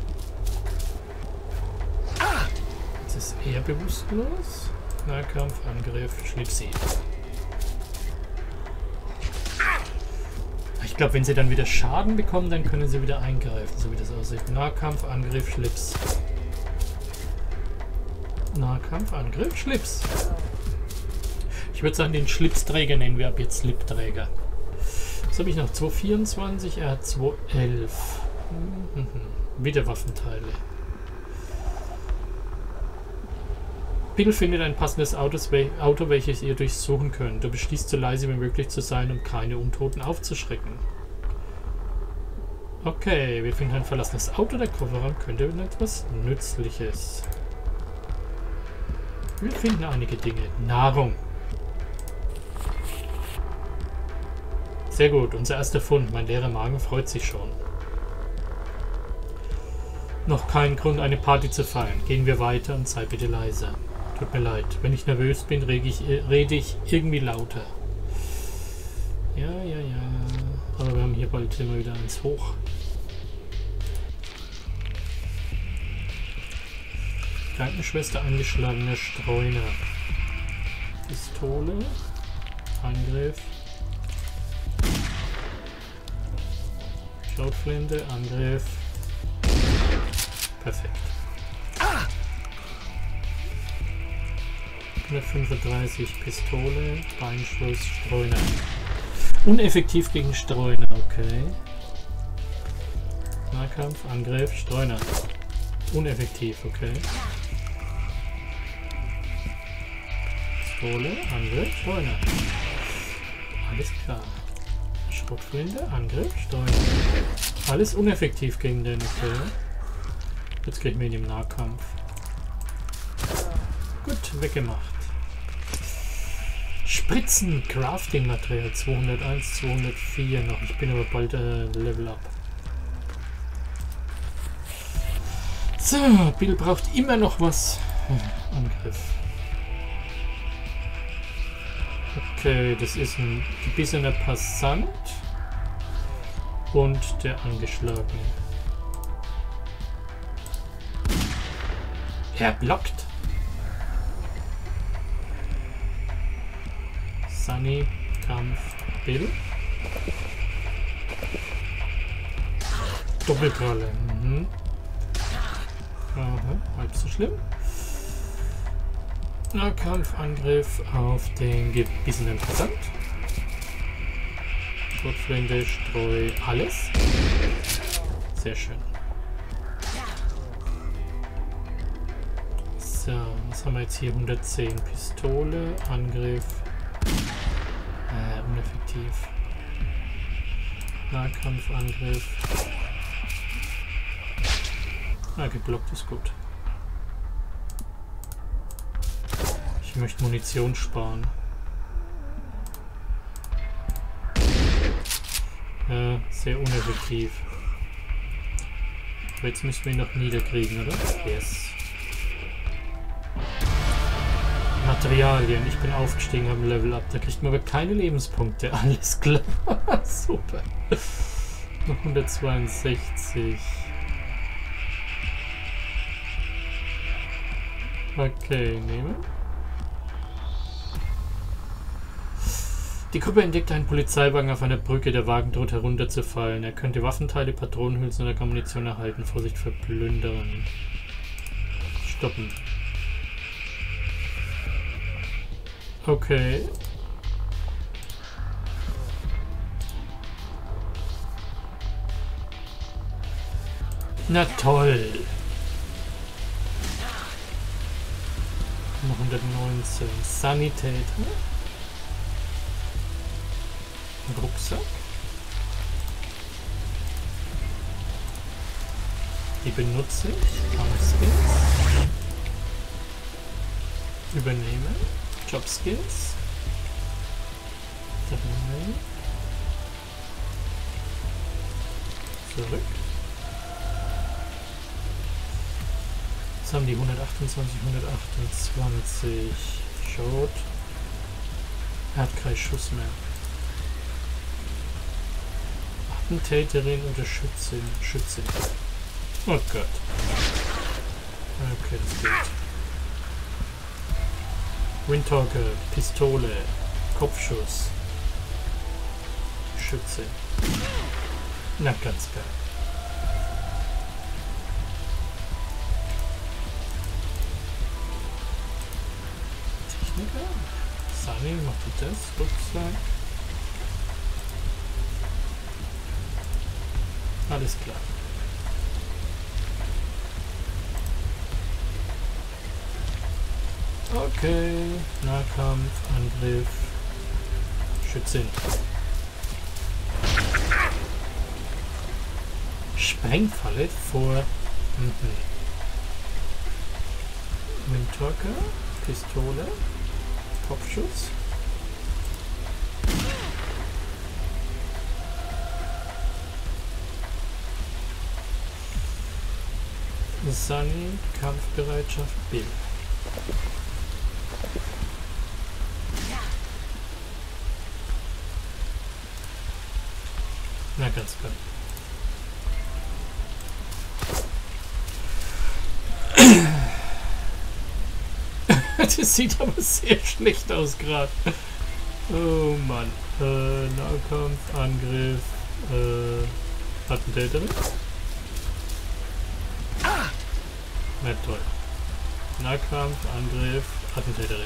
Jetzt ist er bewusstlos. Nahkampf, Angriff, Schlipsi. Ich glaube, wenn sie dann wieder Schaden bekommen, dann können sie wieder eingreifen, so wie das aussieht. Nahkampf, Angriff, Schlips. Nahkampf, Angriff, Schlips. Ich würde sagen, den Schlipsträger nennen wir ab jetzt Slipträger. Was habe ich noch? 224, er hat 211. Wieder Waffenteile. Bill findet ein passendes Auto, welches ihr durchsuchen könnt. Du beschließt, so leise wie möglich zu sein, um keine Untoten aufzuschrecken. Okay, wir finden ein verlassenes Auto. Der Kofferraum könnte etwas Nützliches. Wir finden einige Dinge. Nahrung. Sehr gut, unser erster Fund. Mein leerer Magen freut sich schon. Noch kein Grund, eine Party zu feiern. Gehen wir weiter und sei bitte leiser. Tut mir leid. Wenn ich nervös bin, rede ich irgendwie lauter. Ja. Aber wir haben hier bald immer wieder eins hoch. Krankenschwester, angeschlagener Streuner. Pistole. Angriff. Schrotflinte, Angriff. Perfekt. 135 Pistole, Beinschuss, Streuner. Uneffektiv gegen Streuner, okay. Nahkampf, Angriff, Streuner. Uneffektiv, okay. Pistole, Angriff, Streuner. Alles klar. Schrotflinte, Angriff, Streuner. Alles uneffektiv gegen den, okay. Jetzt kriegen wir ihn im Nahkampf. Gut, weggemacht. Spritzen, Crafting-Material 201, 204 noch. Ich bin aber bald Level up. So, Bill braucht immer noch was. Angriff. Okay, das ist ein gebissener Passant und der Angeschlagene. Er blockt. Sunny, Kampf, Bill. Doppelkralle. Aha, halb so schlimm. Nahkampfangriff auf den gebissenen Passant. Schrotflinte, Streu, alles. Sehr schön. So, was haben wir jetzt hier? 110 Pistole, Angriff. Uneffektiv. Nahkampfangriff. Geblockt ist gut. Ich möchte Munition sparen. Ja, sehr uneffektiv. Aber jetzt müssen wir ihn noch niederkriegen, oder? Yes. Materialien. Ich bin aufgestiegen, habe ein Level up. Da kriegt man aber keine Lebenspunkte. Alles klar. Super. Noch 162. Okay, nehmen. Die Gruppe entdeckt einen Polizeiwagen auf einer Brücke. Der Wagen droht herunterzufallen. Er könnte Waffenteile, Patronenhülsen oder Ammunition erhalten. Vorsicht vor Plünderern. Stoppen. Okay. Na toll. 119. Sanitäter. Rucksack. Die benutze ich. Kampfskills. Übernehmen. Jobskills. Zurück. Jetzt haben die 128, 128. Schaut. Er hat keinen Schuss mehr. Attentäterin oder Schützin. Schützin. Oh Gott. Okay, das geht. Windtalker, Pistole, Kopfschuss. Schütze. Na, ganz geil. Techniker. Sunny macht das. Rucksack. Alles klar. Okay. Nahkampf, Angriff. Schützin. Sprengfalle vor. Windtalker, Pistole, Kopfschuss. Sunny, Kampfbereitschaft, Bill. Na, ganz klar. Das sieht aber sehr schlecht aus gerade. Oh Mann. Nahkampf, Angriff, Attentäterin. Na toll. Nahkampf, Angriff, Attentäterin.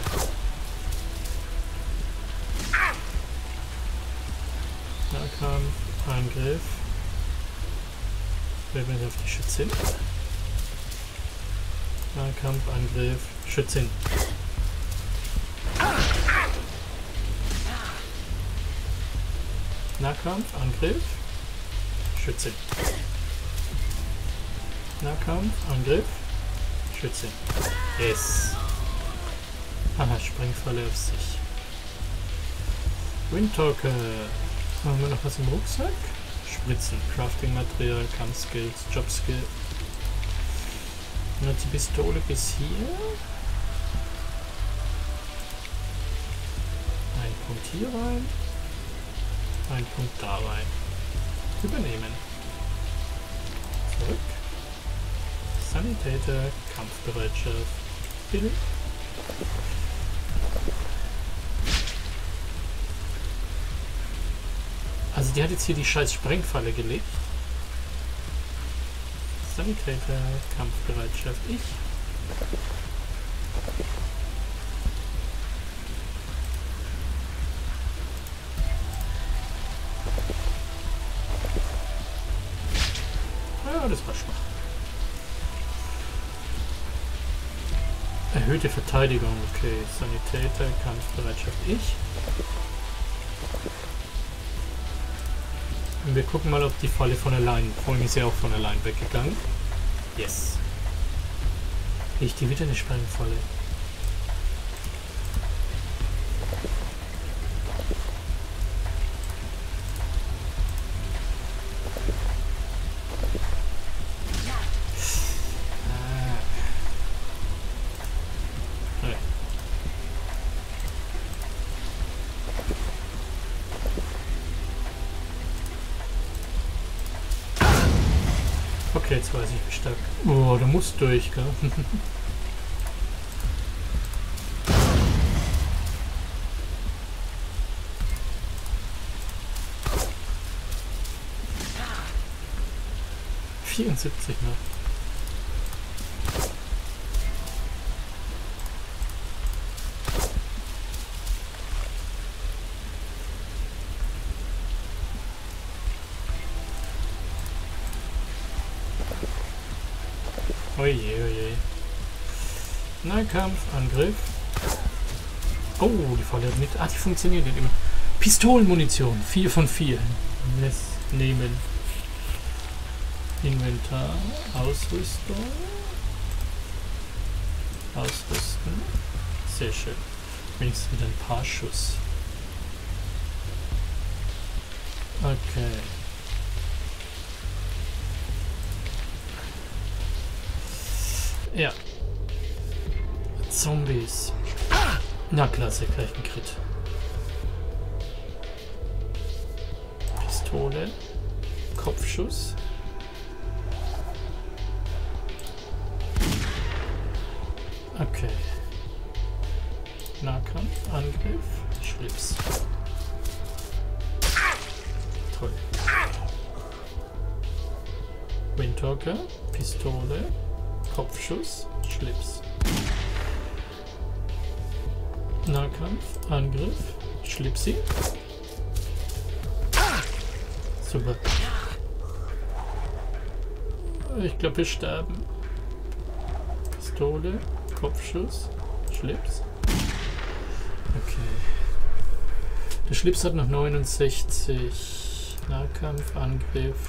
Nahkampf, Angriff. Wer will auf die Schützin? Nahkampf, Angriff, Schützin. Nahkampf, Angriff, Schützin. Nahkampf, Angriff, Schützin. Yes. Aha, Sprengfalle auf sich. Windtalker. Haben wir noch was im Rucksack? Spritzen, Crafting-Material, Kampfskills, Jobskill. Und die Pistole bis hier. Ein Punkt hier rein. Ein Punkt da rein. Übernehmen. Zurück. Sanitäter, Kampfbereitschaft. Bitte. Also die hat jetzt hier die scheiß Sprengfalle gelegt. Sanitäter, Kampfbereitschaft, ich. Ja, das war schwach. Erhöhte Verteidigung, okay. Sanitäter, Kampfbereitschaft, ich. Und wir gucken mal, ob die Falle von allein. Vorhin ist sie auch von allein weggegangen. Yes. Riecht die wieder eine Sprengfalle? Okay, jetzt weiß ich, wie stark. Oh, du musst durch, gell? ...74 noch. Oje, oje. Nahkampf, Angriff. Oh, die Falle hat mit. Ah, die funktioniert nicht immer. Pistolenmunition, 4 von 4. Nehmen. Inventar, Ausrüstung. Ausrüsten. Sehr schön. Wenigstens wieder ein paar Schuss. Okay. Ja. Zombies. Na klasse, gleich ein Crit. Pistole. Kopfschuss. Okay. Nahkampf, Angriff, Schlips. Toll. Windtalker, Pistole, Kopfschuss, Schlips. Nahkampf, Angriff, Schlipsi. Super. Ich glaube, wir sterben. Pistole, Kopfschuss, Schlips. Okay. Der Schlips hat noch 69. Nahkampf, Angriff.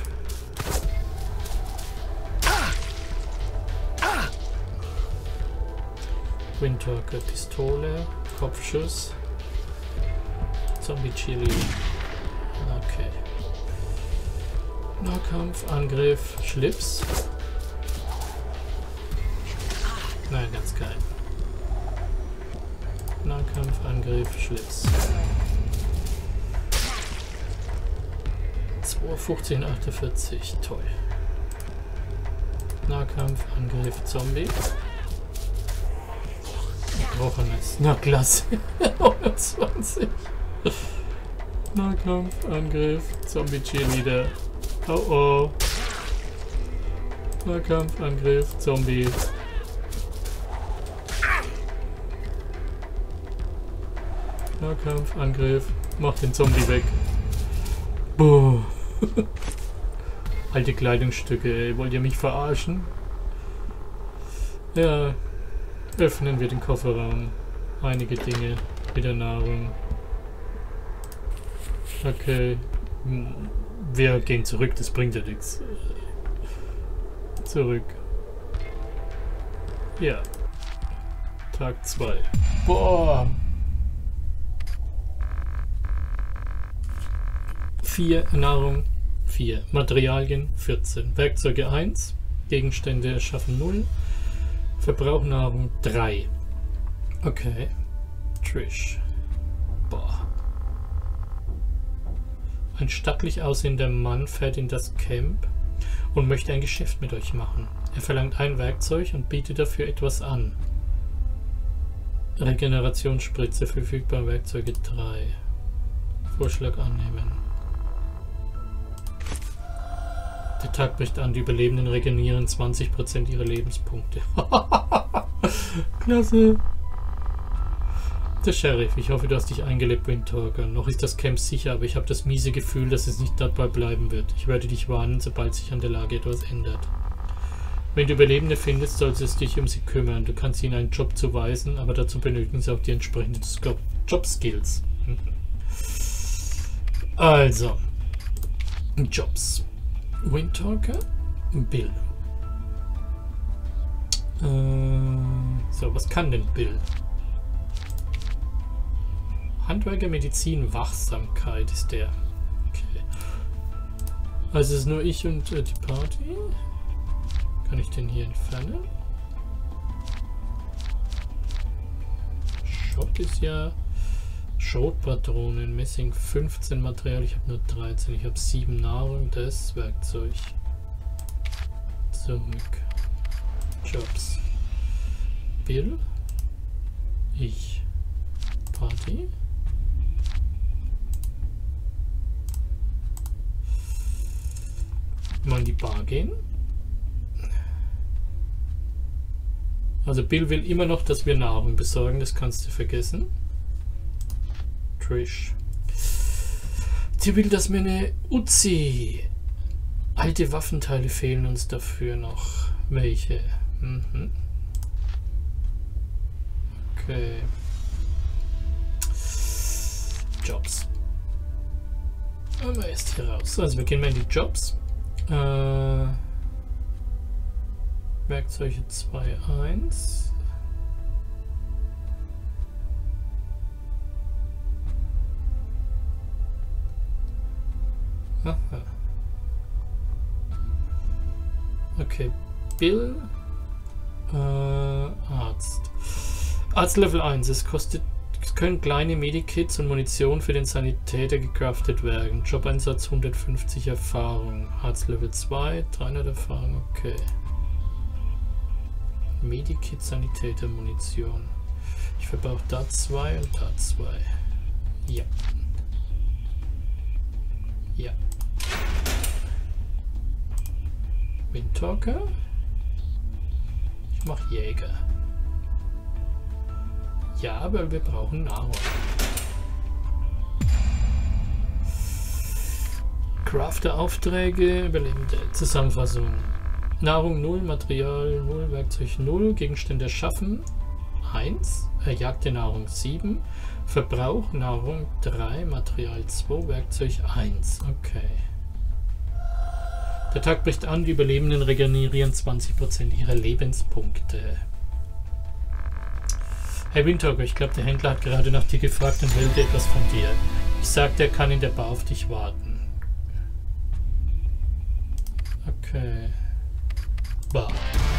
Windtalker, Pistole, Kopfschuss. Zombie Chili. Okay. Nahkampf, Angriff, Schlips. Nein, ganz geil. Nahkampf, Angriff, Schlips. 215, 48, toll. Nahkampf, Angriff, Zombie. Gebrochenes. Na klasse. 120. Nahkampf, Angriff, Zombie Cheerleader. Oh oh. Nahkampf, Angriff, Zombie. Nahkampf, Angriff, mach den Zombie weg. Boah. Alte Kleidungsstücke, ey. Wollt ihr mich verarschen? Ja, öffnen wir den Kofferraum. Einige Dinge, wieder Nahrung. Okay, wir gehen zurück, das bringt ja nichts. Zurück. Ja. Tag 2. Boah. 4 Nahrung, 4 Materialien, 14 Werkzeuge 1, Gegenstände erschaffen 0, Verbrauch Nahrung 3. Okay, Trish. Boah. Ein stattlich aussehender Mann fährt in das Camp und möchte ein Geschäft mit euch machen. Er verlangt ein Werkzeug und bietet dafür etwas an. Regenerationsspritze, verfügbare Werkzeuge 3. Vorschlag annehmen. Der Tag bricht an, die Überlebenden regenerieren 20% ihrer Lebenspunkte. Klasse. Der Sheriff, ich hoffe, du hast dich eingelebt, Windtalker. Noch ist das Camp sicher, aber ich habe das miese Gefühl, dass es nicht dabei bleiben wird. Ich werde dich warnen, sobald sich an der Lage etwas ändert. Wenn du Überlebende findest, solltest du dich um sie kümmern. Du kannst ihnen einen Job zuweisen, aber dazu benötigen sie auch die entsprechenden Job-Skills. Also, Jobs. Windtalker, Bill. So, was kann denn Bill? Handwerker, Medizin, Wachsamkeit ist der. Okay. Also es ist nur ich und die Party. Kann ich den hier entfernen? Shot ist ja Schrotpatronen, Messing 15 Material, ich habe nur 13, ich habe 7 Nahrung, das Werkzeug. Zurück. Jobs. Bill. Ich. Party. Mal in die Bar gehen. Also Bill will immer noch, dass wir Nahrung besorgen, das kannst du vergessen. Trish. Sie will, dass wir eine Uzi. Alte Waffenteile fehlen uns dafür noch. Welche? Mhm. Okay. Jobs. Aber erst hier raus. Also wir gehen mal in die Jobs. Werkzeuge 2.1. Aha. Okay, Bill. Arzt. Arzt Level 1. Es können kleine Medikits und Munition für den Sanitäter gecraftet werden. Jobeinsatz 150 Erfahrung. Arzt Level 2, 300 Erfahrung. Okay. Medikit, Sanitäter, Munition. Ich verbrauche da 2 und da 2. Ja. Ja. Windtalker. Ich mache Jäger. Ja, aber wir brauchen Nahrung. Crafter-Aufträge, Überlebende. Zusammenfassung. Nahrung 0, Material 0, Werkzeug 0, Gegenstände erschaffen 1, erjagte Nahrung 7, Verbrauch Nahrung 3, Material 2, Werkzeug 1. Okay. Der Tag bricht an, die Überlebenden regenerieren 20% ihrer Lebenspunkte. Herr Windtalker, ich glaube, der Händler hat gerade nach dir gefragt und will etwas von dir. Ich sagte, er kann in der Bar auf dich warten. Okay. Bar.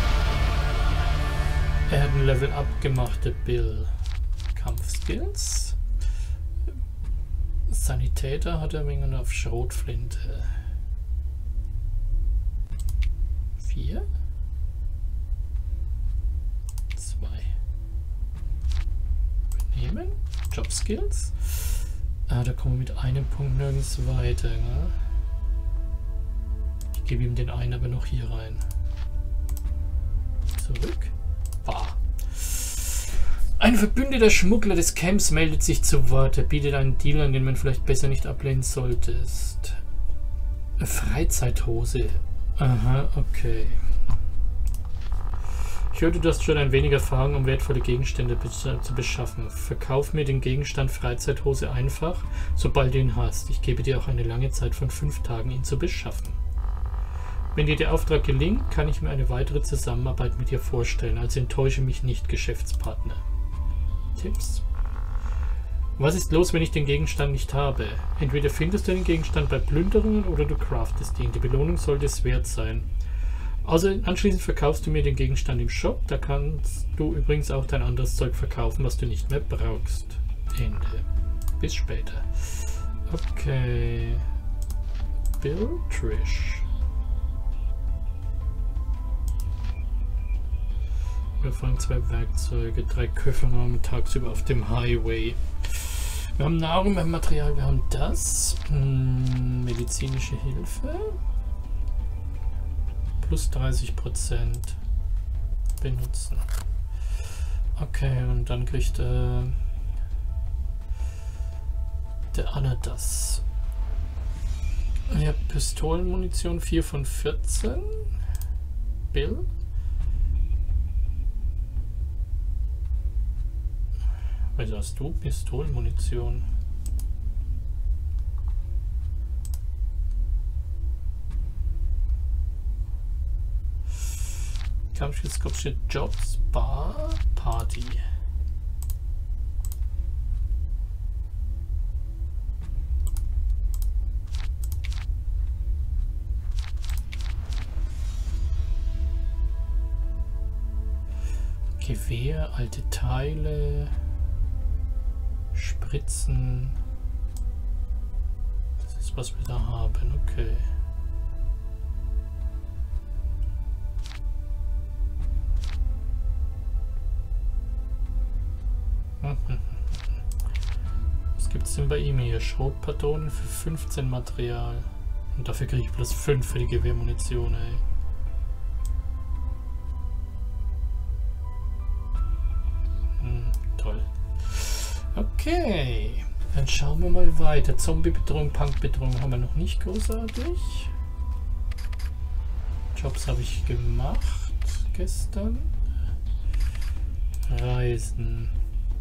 Er hat ein Level Up gemacht, der Bill. Kampfskills. Sanitäter hat er wegen auf Schrotflinte. 4. 2. Übernehmen. Jobskills. Ah, da kommen wir mit einem Punkt nirgends weiter. Ne? Ich gebe ihm den einen aber noch hier rein. Zurück. Bar. Ein verbündeter Schmuggler des Camps meldet sich zu Wort. Er bietet einen Deal an, den man vielleicht besser nicht ablehnen solltest. Freizeithose. Aha, okay. Ich hörte, du hast schon ein wenig Erfahrung, um wertvolle Gegenstände zu beschaffen. Verkauf mir den Gegenstand Freizeithose einfach, sobald du ihn hast. Ich gebe dir auch eine lange Zeit von 5 Tagen, ihn zu beschaffen. Wenn dir der Auftrag gelingt, kann ich mir eine weitere Zusammenarbeit mit dir vorstellen. Also enttäusche mich nicht, Geschäftspartner. Tipps. Was ist los, wenn ich den Gegenstand nicht habe? Entweder findest du den Gegenstand bei Plünderungen oder du craftest ihn. Die Belohnung sollte es wert sein. Also anschließend verkaufst du mir den Gegenstand im Shop. Da kannst du übrigens auch dein anderes Zeug verkaufen, was du nicht mehr brauchst. Ende. Bis später. Okay. Bill, Trish. Wir fangen 2 Werkzeuge, 3 Köffer haben tagsüber auf dem Highway. Wir haben Nahrung, wir haben Material, wir haben das. Medizinische Hilfe. Plus 30% benutzen. Okay, und dann kriegt der Anna das. Ich habe Pistolenmunition 4 von 14. Bill. Was hast du? Pistolenmunition. Kampfschutzkopfschild Jobs, Bar, Party. Gewehr, alte Teile. Spritzen. Das ist, was wir da haben. Okay. Was gibt es denn bei ihm hier? Schrotpatronen für 15 Material. Und dafür kriege ich plus 5 für die Gewehrmunition, ey. Toll. Okay, dann schauen wir mal weiter. Zombie-Bedrohung, Punk-Bedrohung haben wir noch nicht großartig. Jobs habe ich gemacht. gestern. Reisen.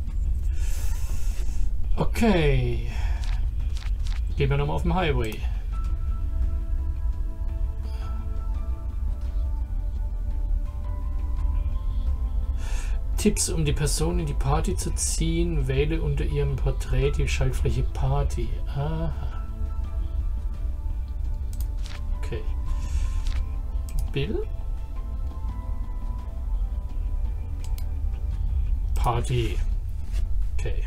Okay. Gehen wir nochmal auf den Highway. Tipps, um die Person in die Party zu ziehen. Wähle unter ihrem Porträt die Schaltfläche Party. Aha. Okay. Bill. Party. Okay.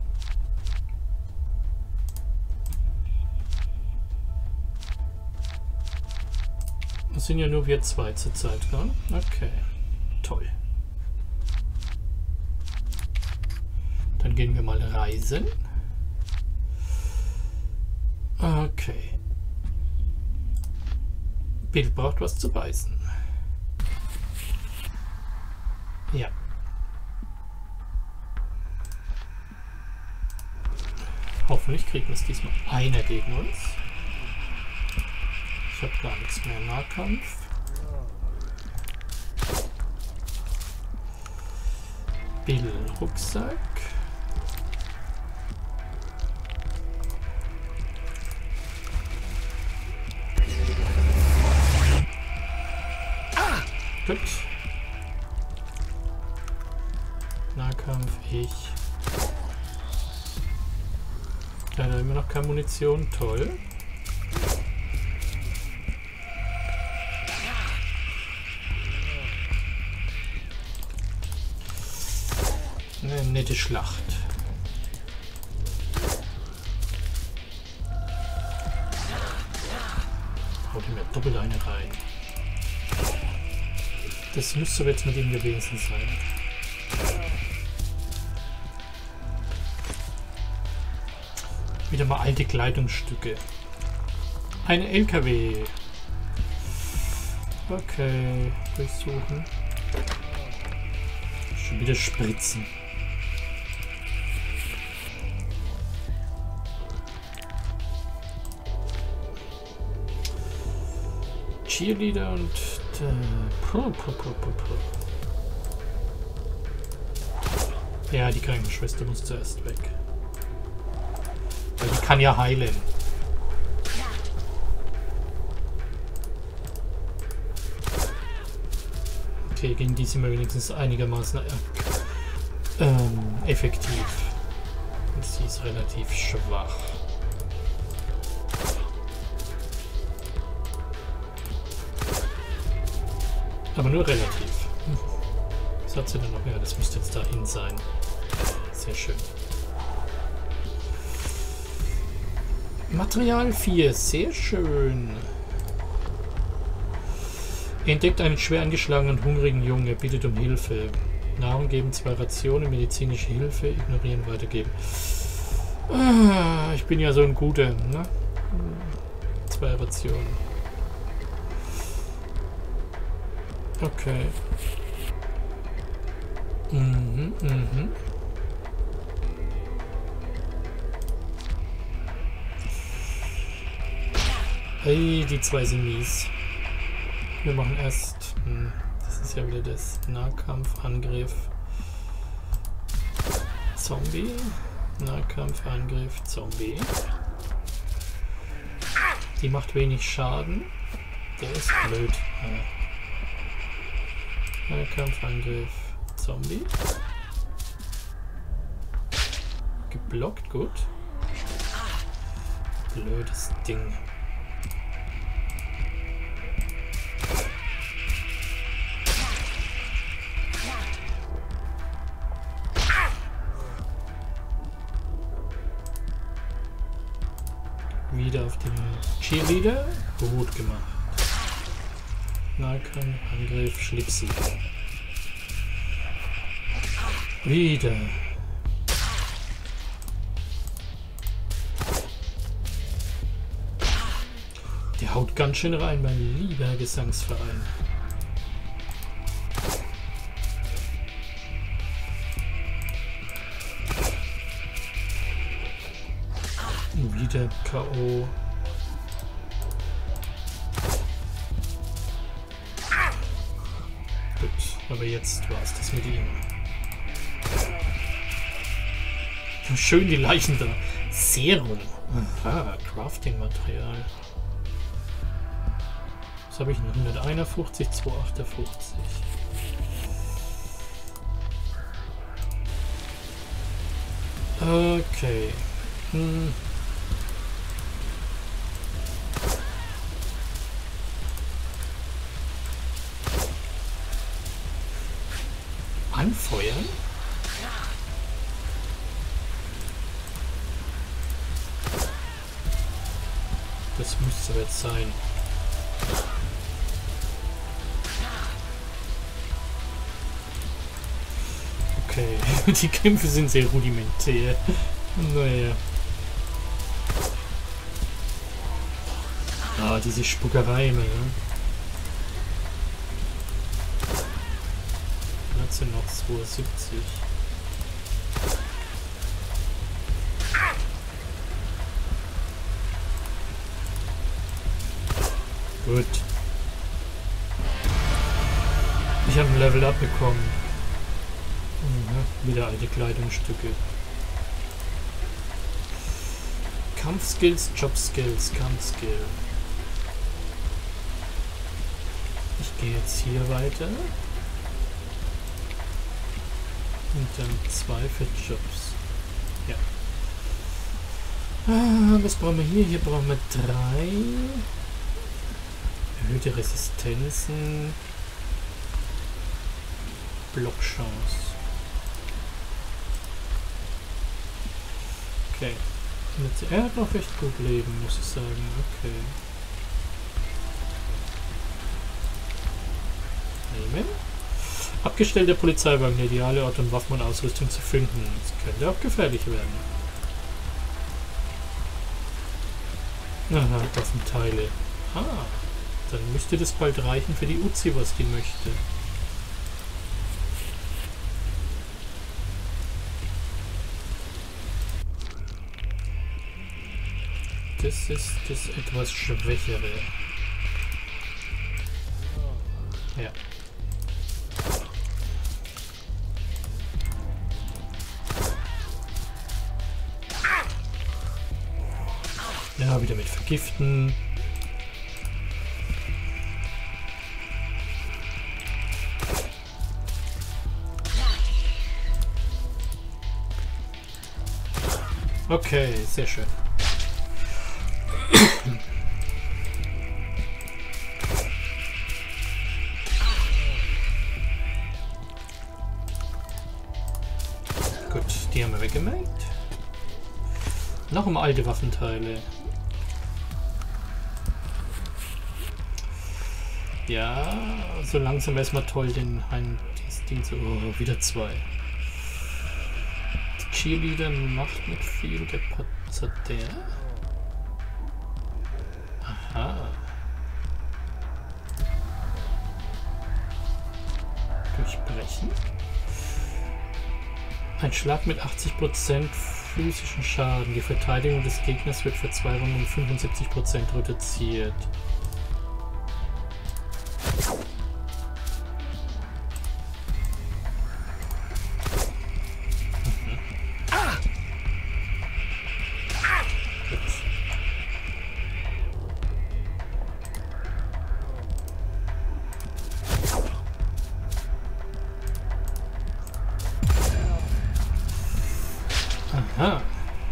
Das sind ja nur wir zwei zur Zeit, ne? Okay. Toll. Dann gehen wir mal reisen. Okay. Bill braucht was zu beißen. Ja. Hoffentlich kriegen wir es diesmal einer gegen uns. Ich habe gar nichts mehr im Nahkampf. Bill Rucksack. Gut. Nahkampf, ich. Da hat er immer noch keine Munition. Toll. Eine nette Schlacht. Haut ihm ja doppelt eine rein. Das müsste jetzt mit ihm gewesen sein. Wieder mal alte Kleidungsstücke. Ein LKW. Okay, durchsuchen. Schon wieder spritzen. Cheerleader und ja, die Krankenschwester muss zuerst weg. Weil die kann ja heilen. Okay, gegen die sind wir wenigstens einigermaßen effektiv. Und sie ist relativ schwach. Aber nur relativ. Was hat sie denn noch? Ja, das müsste jetzt dahin sein. Sehr schön. Material 4, sehr schön. Er entdeckt einen schwer angeschlagenen und hungrigen Jungen. Er bittet um Hilfe. Nahrung geben, 2 Rationen, medizinische Hilfe, ignorieren, weitergeben. Ah, ich bin ja so ein Guter, ne? 2 Rationen. Okay. Hey, die 2 sind mies. Wir machen erst... das ist ja wieder das Nahkampfangriff. Zombie. Nahkampfangriff, Zombie. Die macht wenig Schaden. Der ist blöd. Nahkampfangriff, Zombie. Geblockt, gut. Blödes Ding. Wieder auf den Cheerleader. Gut gemacht. Nahkampfangriff, Schlipsi. Wieder. Der haut ganz schön rein, mein lieber Gesangsverein. Wieder K.O. Gut. Aber jetzt war es das mit ihm. Schön die Leichen da. Serum. Aha, Crafting-Material. Was habe ich noch? 151, 258. Okay. Anfeuern? Das müsste jetzt sein. Okay, die Kämpfe sind sehr rudimentär. Naja. Ah, diese Spuckerei immer, ne? 14 noch 72. Gut. Ich habe ein Level Up bekommen. Wieder alte Kleidungsstücke. Kampfskills, Jobskills, Kampfskill. Ich gehe jetzt hier weiter. Und dann 2 für Jobs. Ja. Was brauchen wir hier? Hier brauchen wir 3. Erhöhte Resistenzen. Blockchance. Okay. Er hat noch recht gut Leben, muss ich sagen. Okay. Nehmen. Abgestellter Polizeiwagen, der ideale Ort, um Waffen und Ausrüstung zu finden. Das könnte auch gefährlich werden. Aha, Waffenteile. Ah, dann müsste das bald reichen für die Uzi, was die möchte. Das ist das etwas schwächere. Ja. Ja, wieder mit Vergiften. Okay, sehr schön. Gut, die haben wir weggemerkt. Noch um alte Waffenteile. Ja, so langsam wäre es mal toll, das Ding zu... Oh, wieder 2. Die Cheerleader macht nicht viel, der Patzer der. Aha. Durchbrechen. Ein Schlag mit 80% physischen Schaden. Die Verteidigung des Gegners wird für 2 Runden um 75% reduziert. Aha.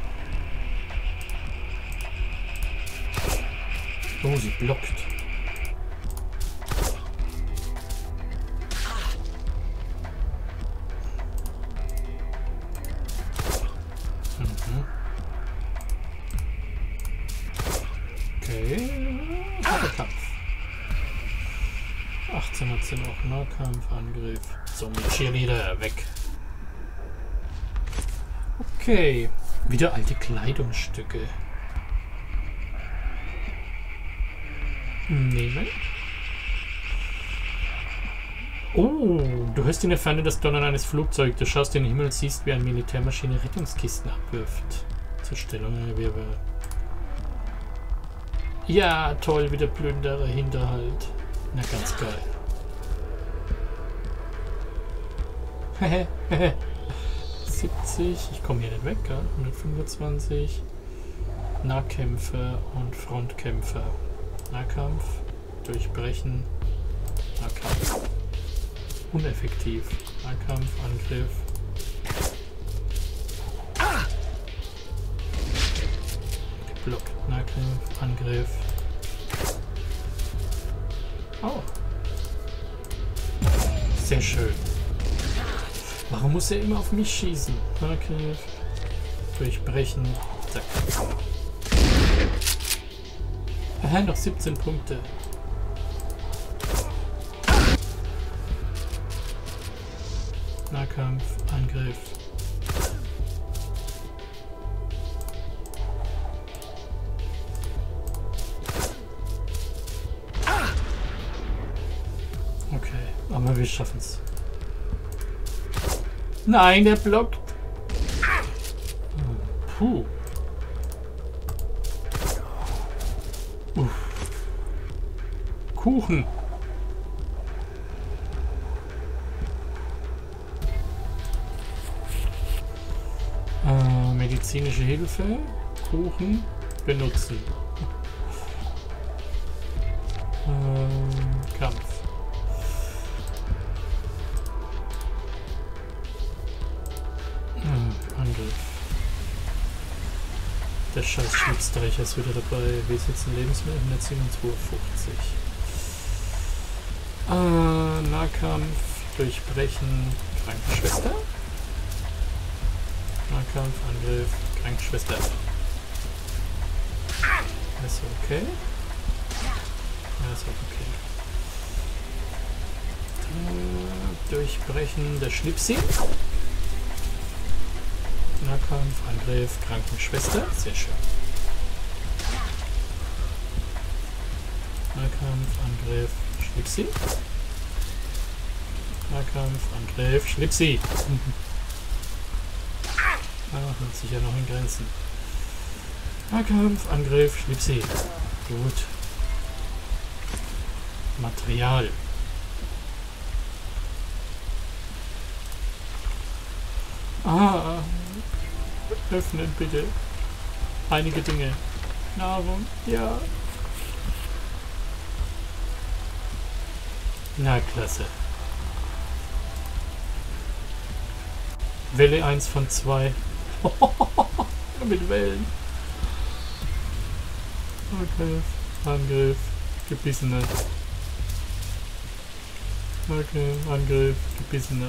Oh, sie blockt. Okay. Harter Kampf. 18 hat sie noch. Nahkampfangriff. So, mit Cheerleader weg. Okay, wieder alte Kleidungsstücke. Nehmen. Oh, du hörst in der Ferne das Donnern eines Flugzeugs. Du schaust in den Himmel und siehst, wie eine Militärmaschine Rettungskisten abwirft. Zur Stellung einer Wirbel. Ja, toll, wieder Plünderer, Hinterhalt. Na, ganz geil. 70, ich komme hier nicht weg, gell? 125. Nahkämpfer und Frontkämpfer. Nahkampf, durchbrechen, Nahkampf. Uneffektiv. Nahkampf, Angriff. Block, Nahkampf, Angriff. Oh. Sehr schön. Warum muss er immer auf mich schießen? Nahkampf, durchbrechen, zack. Aha, noch 17 Punkte. Nahkampf, Angriff. Okay, aber wir schaffen's. Nein, der blockt. Puh. Kuchen. Medizinische Hilfe. Kuchen benutzen. Kampf. Angriff. Der scheiß Schlitzstreicher ist wieder dabei. Wie sitzen Lebensmittel? 152. Nahkampf, durchbrechen, Krankenschwester. Nahkampf, Angriff, Krankenschwester. Ist okay. Ja, ist auch okay. Durchbrechen, der Schnipsi. Nahkampf, Angriff, Krankenschwester. Sehr schön. Nahkampf, Angriff, Schnipsi. Nahkampf, Angriff, Schnipsi. Hält sich ja noch in Grenzen. Nahkampf, Angriff, Schnipsi. Gut. Material. Öffnen bitte. Einige Dinge. Nahrung, ja. Na, klasse. Welle 1 von 2. Mit Wellen. Okay. Angriff. Gebissener. Okay. Angriff. Gebissener.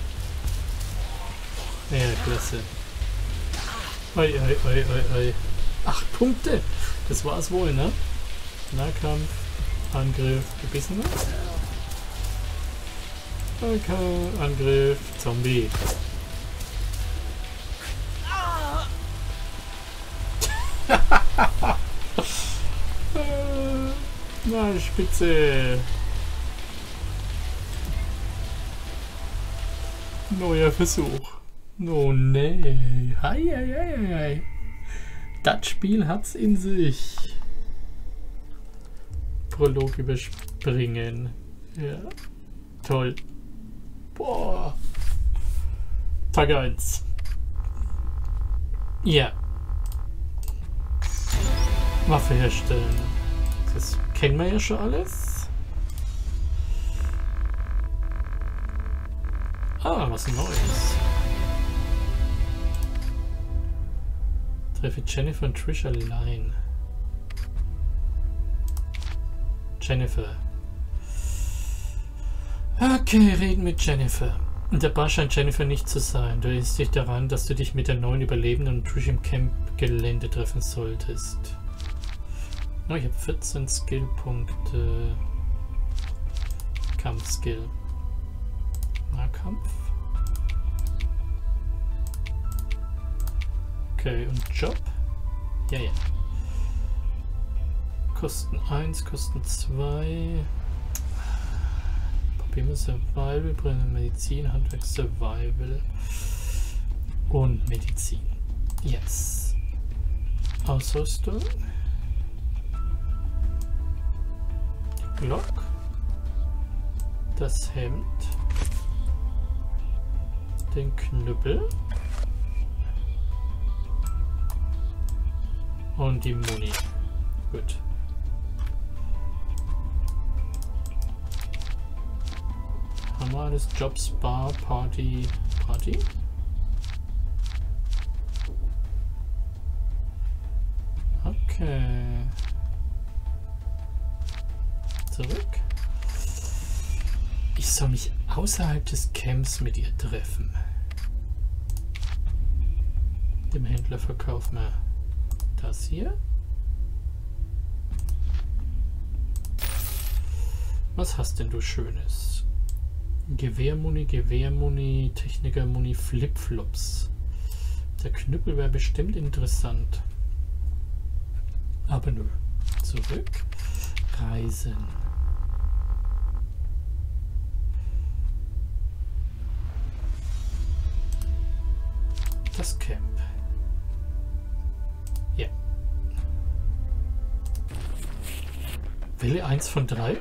Ja, klasse. Oi, oi, oi, oi, oi. 8 Punkte. Das war's wohl, ne? Nahkampf. Angriff. Gebissener. Okay. Angriff. Zombie. Na, Spitze. Neuer Versuch. Oh nee. Hei, hei, hei, hei. Das Spiel hat's in sich. Prolog überspringen. Ja. Toll. Boah. Tag 1. Ja. Waffe herstellen. Das kennen wir ja schon alles. Was Neues. Treffe Jennifer und Trish allein. Jennifer. Okay, reden mit Jennifer. Der Bar scheint Jennifer nicht zu sein. Du erinnerst dich daran, dass du dich mit der neuen Überlebenden und Trish im Campgelände treffen solltest. Oh, ich habe 14 Skillpunkte. Kampfskill. Nahkampf. Okay, und Job? Ja, ja. Kosten 1, Kosten 2. Probieren wir Survival, bringen Medizin, Handwerk, Survival und Medizin. Yes. Ausrüstung. Glock. Das Hemd. Den Knüppel. Und die Muni. Gut. Haben wir alles? Jobs, Bar, Party. Party? Okay. Zurück. Ich soll mich außerhalb des Camps mit ihr treffen. Dem Händler verkaufen wir das hier. Was hast denn du Schönes? Gewehrmuni, Technikermuni, Flipflops. Der Knüppel wäre bestimmt interessant. Aber nö. Zurück. Reisen. Das Camp. Ja. Wähle 1 von 3.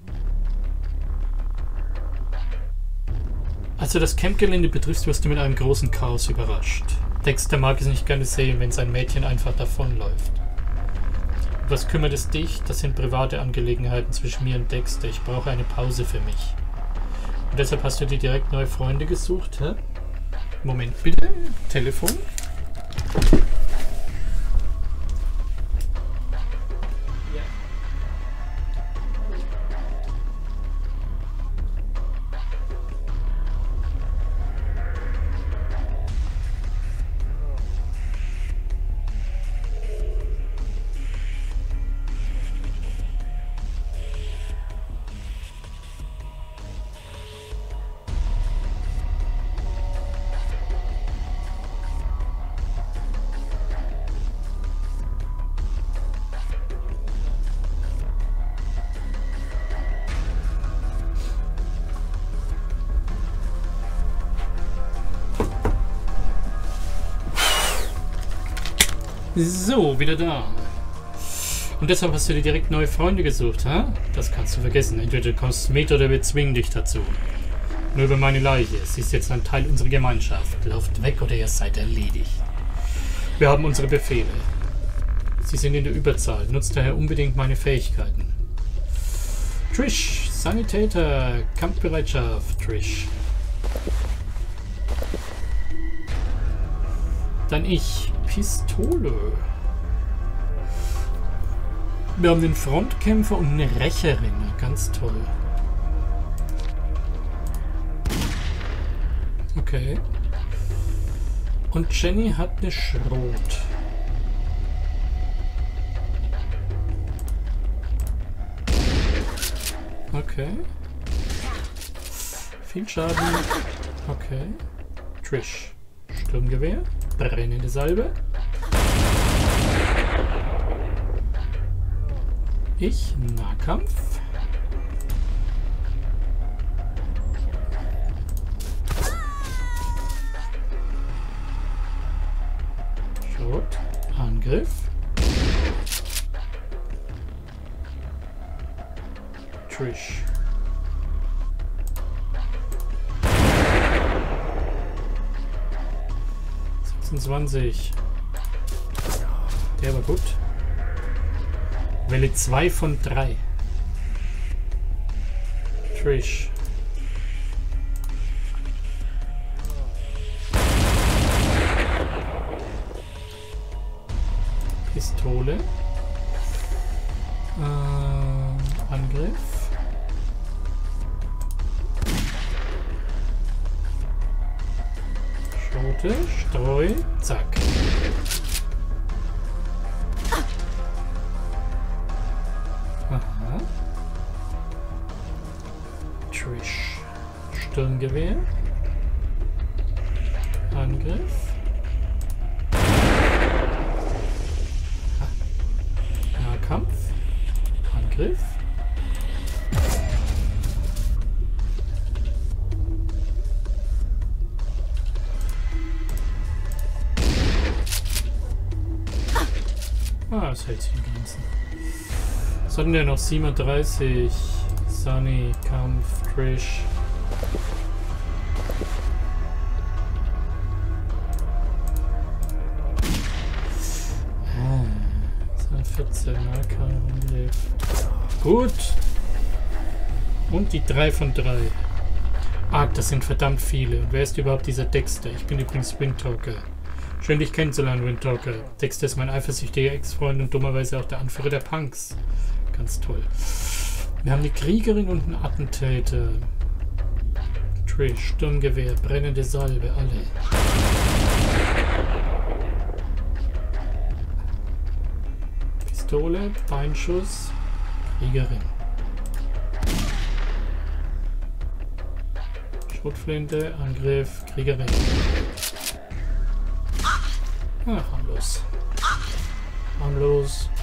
Also das Campgelände betriffst, wirst du mit einem großen Chaos überrascht. Dexter mag es nicht gerne sehen, wenn sein Mädchen einfach davonläuft. Was kümmert es dich? Das sind private Angelegenheiten zwischen mir und Dexter. Ich brauche eine Pause für mich. Und deshalb hast du dir direkt neue Freunde gesucht, hä? Moment bitte. Telefon. So, wieder da. Und deshalb hast du dir direkt neue Freunde gesucht, ha? Das kannst du vergessen. Entweder du kommst mit oder wir zwingen dich dazu. Nur über meine Leiche. Sie ist jetzt ein Teil unserer Gemeinschaft. Lauft weg oder ihr seid erledigt. Wir haben unsere Befehle. Sie sind in der Überzahl. Nutzt daher unbedingt meine Fähigkeiten. Trish, Sanitäter, Kampfbereitschaft, Trish. Dann ich. Pistole. Wir haben den Frontkämpfer und eine Rächerin. Ganz toll. Okay. Und Jenny hat eine Schrot. Okay. Viel Schaden. Okay. Trish. Sturmgewehr. Brennende Salbe. Ich Nahkampf. Schrot. Angriff. Trish. Der war gut. Welle 2 von 3. Trish. Pistole. Angriff. Schrote. Streu. Zack. Aha. Trish. Sturmgewehr. Angriff. Nahkampf. Angriff. Ah, das hält sich in Grenzen. Was hatten wir noch? 37. Sunny, Kampf, Trish. 14, Nahkampf. Gut. Und die 3 von 3. Ah, das sind verdammt viele. Und wer ist überhaupt dieser Dexter? Ich bin übrigens Windtalker. Schön, dich kennenzulernen, Windtalker. Dexter ist mein eifersüchtiger Ex-Freund und dummerweise auch der Anführer der Punks. Ganz toll. Wir haben eine Kriegerin und einen Attentäter. Trish, Sturmgewehr, brennende Salbe, alle. Pistole, Beinschuss, Kriegerin. Schrotflinte, Angriff, Kriegerin. Ah, harmlos. Harmlos.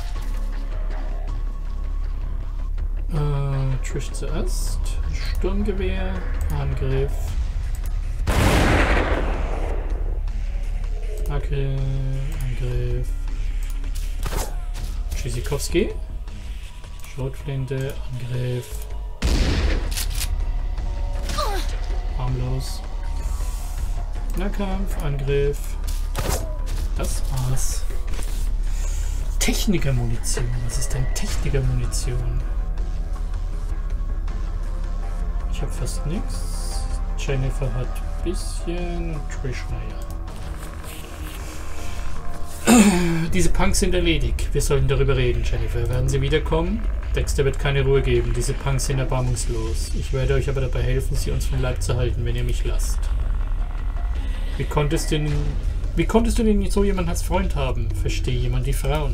Trish zuerst. Sturmgewehr, Angriff. Angriff. Tschüssikowski. Schrotflinte, Angriff. Harmlos. Nahkampf, Angriff. Das war's. Technikermunition. Was ist denn Technikermunition? Ich habe fast nichts. Jennifer hat ein bisschen. Trish, naja. Diese Punks sind erledigt. Wir sollten darüber reden, Jennifer. Werden sie wiederkommen? Dexter wird keine Ruhe geben. Diese Punks sind erbarmungslos. Ich werde euch aber dabei helfen, sie uns vom Leib zu halten, wenn ihr mich lasst. Wie konntest du denn so jemanden als Freund haben? Verstehe jemand die Frauen?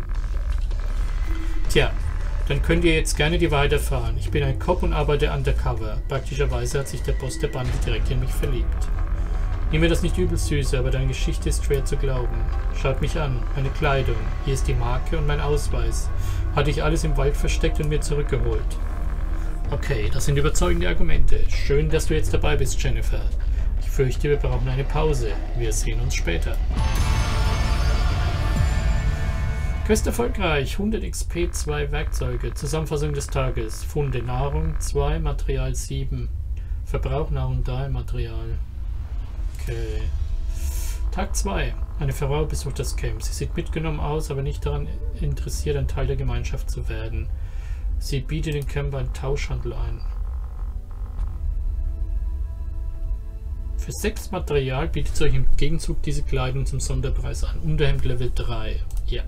Tja, dann könnt ihr jetzt gerne die Wahrheit erfahren. Ich bin ein Cop und arbeite undercover. Praktischerweise hat sich der Boss der Bande direkt in mich verliebt. Nimm mir das nicht übel, Süße, aber deine Geschichte ist schwer zu glauben. Schaut mich an, meine Kleidung, hier ist die Marke und mein Ausweis. Hatte ich alles im Wald versteckt und mir zurückgeholt. Okay, das sind überzeugende Argumente. Schön, dass du jetzt dabei bist, Jennifer. Ich fürchte, wir brauchen eine Pause. Wir sehen uns später. Quest erfolgreich. 100 XP, 2 Werkzeuge. Zusammenfassung des Tages. Funde Nahrung 2, Material 7. Verbrauch Nahrung 3, Material. Okay. Tag 2. Eine Frau besucht das Camp. Sie sieht mitgenommen aus, aber nicht daran interessiert, ein Teil der Gemeinschaft zu werden. Sie bietet dem Camp einen Tauschhandel ein. Für 6 Material bietet sie euch im Gegenzug diese Kleidung zum Sonderpreis an. Unterhemd Level 3. Ja.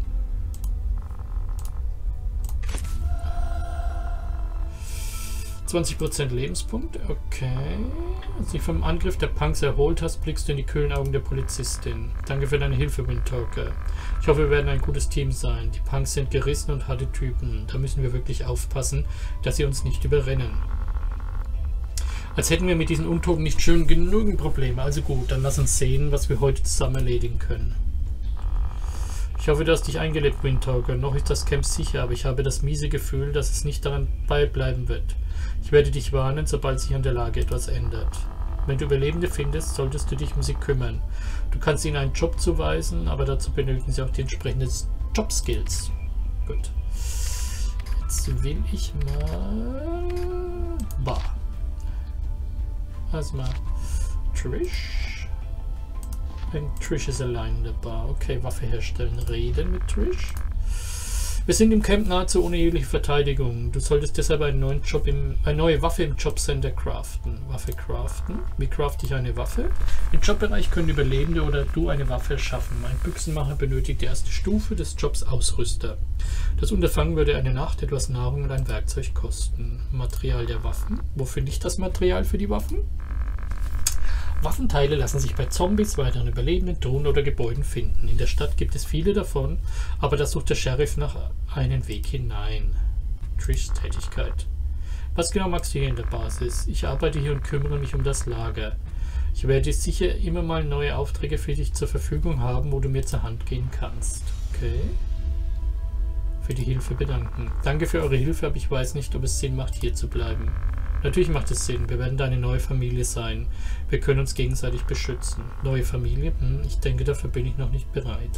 %, Lebenspunkte, okay. Als du dich vom Angriff der Punks erholt hast, blickst du in die kühlen Augen der Polizistin. Danke für deine Hilfe, Windtalker. Ich hoffe, wir werden ein gutes Team sein. Die Punks sind gerissen und harte Typen. Da müssen wir wirklich aufpassen, dass sie uns nicht überrennen. Als hätten wir mit diesen Untoten nicht schön genügend Probleme. Also gut, dann lass uns sehen, was wir heute zusammen erledigen können. Ich hoffe, du hast dich eingelebt, Windtalker. Noch ist das Camp sicher, aber ich habe das miese Gefühl, dass es nicht daran beibleiben wird. Ich werde dich warnen, sobald sich an der Lage etwas ändert. Wenn du Überlebende findest, solltest du dich um sie kümmern. Du kannst ihnen einen Job zuweisen, aber dazu benötigen sie auch die entsprechenden Jobskills. Gut. Jetzt will ich mal... Bar. Erstmal Trish. Trish ist allein in der Bar. Okay, Waffe herstellen. Reden mit Trish. Wir sind im Camp nahezu ohne jegliche Verteidigung. Du solltest deshalb eine neue Waffe im Jobcenter craften. Waffe craften? Wie crafte ich eine Waffe? Im Jobbereich können Überlebende oder du eine Waffe erschaffen. Ein Büchsenmacher benötigt die erste Stufe des Jobs Ausrüster. Das Unterfangen würde eine Nacht, etwas Nahrung und ein Werkzeug kosten. Material der Waffen. Wo finde ich das Material für die Waffen? Waffenteile lassen sich bei Zombies, weiteren Überlebenden, Drohnen oder Gebäuden finden. In der Stadt gibt es viele davon, aber da sucht der Sheriff nach einem Weg hinein. Trishs Tätigkeit. Was genau machst du hier in der Basis? Ich arbeite hier und kümmere mich um das Lager. Ich werde sicher immer mal neue Aufträge für dich zur Verfügung haben, wo du mir zur Hand gehen kannst. Okay. Für die Hilfe bedanken. Danke für eure Hilfe, aber ich weiß nicht, ob es Sinn macht, hier zu bleiben. Natürlich macht es Sinn. Wir werden deine neue Familie sein. Wir können uns gegenseitig beschützen. Neue Familie? Ich denke, dafür bin ich noch nicht bereit.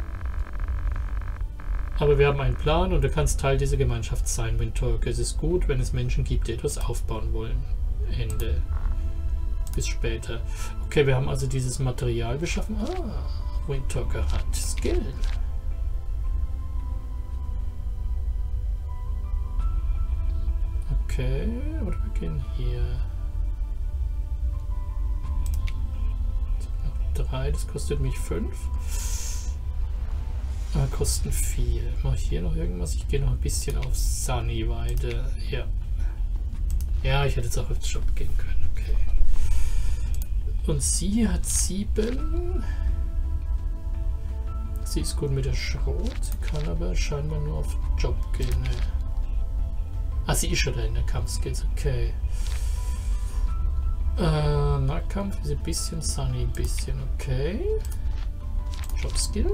Aber wir haben einen Plan und du kannst Teil dieser Gemeinschaft sein, Windtalker. Es ist gut, wenn es Menschen gibt, die etwas aufbauen wollen. Ende. Bis später. Okay, wir haben also dieses Material beschaffen. Ah, Windtalker hat Skill. Okay, oder wir gehen hier. Noch 3, das kostet mich 5. Kosten 4. Mache ich hier noch irgendwas? Ich gehe noch ein bisschen auf Sunny weiter. Ja. Ja, ich hätte jetzt auch aufs Shop gehen können. Okay. Und sie hat 7. Sie ist gut mit der Schrot. Sie kann aber scheinbar nur auf Job gehen. Ne? Ah, sie ist schon da in der Kampfskills. Okay. Nahkampf ist ein bisschen, Sunny ein bisschen. Okay. Jobskill.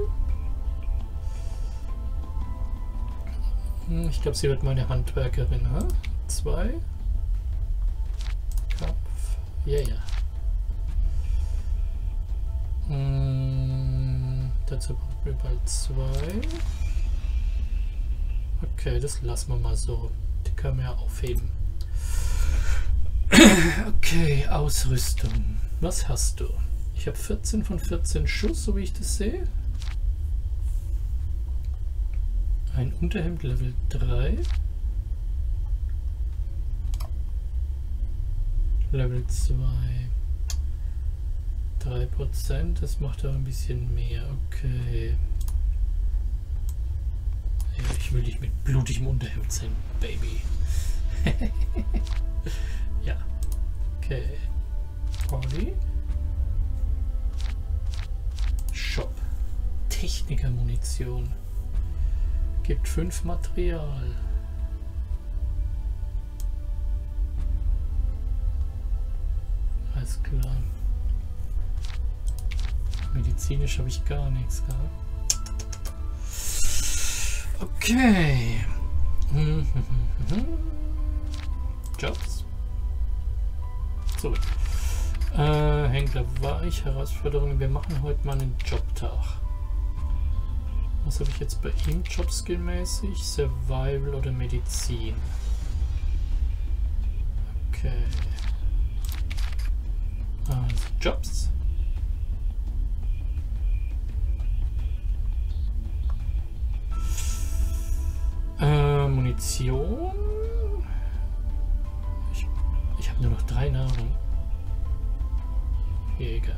Ich glaube, sie wird meine Handwerkerin. 2. Kampf. Ja, ja. Dazu brauchen wir bald 2. Okay, das lassen wir mal so. Die können wir ja aufheben. Okay, Ausrüstung. Was hast du? Ich habe 14 von 14 Schuss, so wie ich das sehe. Ein Unterhemd Level 3. Level 2. 3%, das macht aber ein bisschen mehr. Okay. Ja, ich will dich mit blutigem Unterhemd sehen, Baby. Ja. Okay. Party. Shop. Techniker-Munition. Gibt 5 Material. Alles klar. Medizinisch habe ich gar nichts gehabt. Okay. Jobs. So. Händler war ich. Herausforderungen. Wir machen heute mal einen Jobtag. Was habe ich jetzt bei ihm Jobskill-mäßig? Survival oder Medizin? Okay. Also Jobs. Munition. Ich habe nur noch 3 Nahrung. Jäger.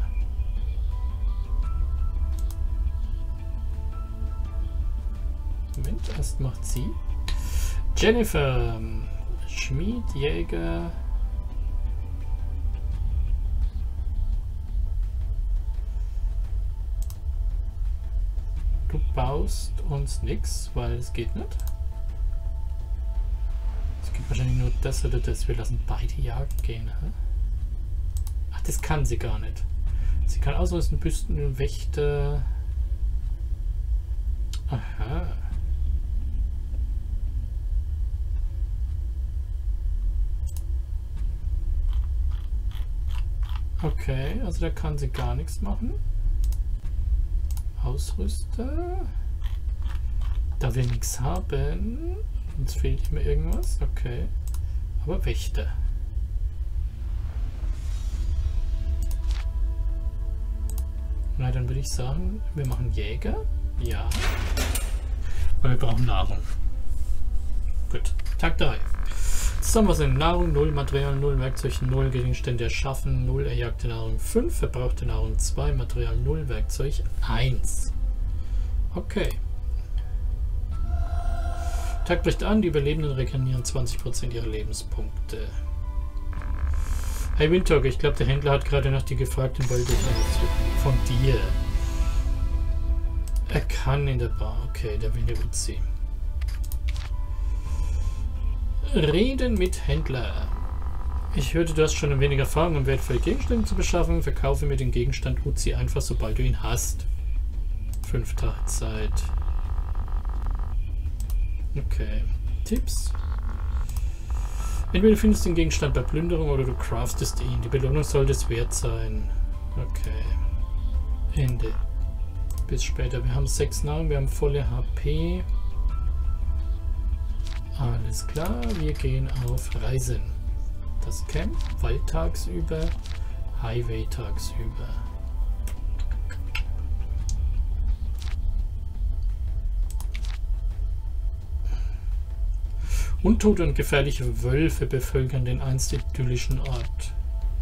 Moment, erst macht sie. Jennifer. Schmied, Jäger. Du baust uns nichts, weil es geht nicht. Es gibt wahrscheinlich nur das oder das. Wir lassen beide Jagd gehen. Hä? Ach, das kann sie gar nicht. Sie kann ausrüsten, Büsten und Wächter. Aha. Okay, also da kann sie gar nichts machen. Ausrüster. Da wir nichts haben, uns fehlt mir irgendwas. Okay. Aber Wächter. Na, dann würde ich sagen, wir machen Jäger. Ja. Weil wir brauchen Nahrung. Gut. Tag 3. Zusammen was in Nahrung 0, Material 0, Werkzeug 0, Gegenstände erschaffen 0, erjagte Nahrung 5, verbrauchte Nahrung 2, Material 0, Werkzeug 1. Okay. Tag bricht an, die Überlebenden regenerieren 20% ihrer Lebenspunkte. Hey Windtalk, ich glaube der Händler hat gerade nach dir gefragt und wollte von dir. Er kann in der Bar. Okay, der will eine Uzi. Reden mit Händler. Ich hörte, du hast schon ein wenig Erfahrung, um wertvolle Gegenstände zu beschaffen. Verkaufe mir den Gegenstand Uzi einfach, sobald du ihn hast. 5 Tage Zeit. Okay. Tipps. Entweder du findest den Gegenstand bei Plünderung oder du craftest ihn. Die Belohnung sollte es wert sein. Okay. Ende. Bis später. Wir haben 6 Nahrung, wir haben volle HP. Alles klar, wir gehen auf Reisen. Das Camp, Wald tagsüber, Highway tagsüber. Untote und gefährliche Wölfe bevölkern den einst idyllischen Ort.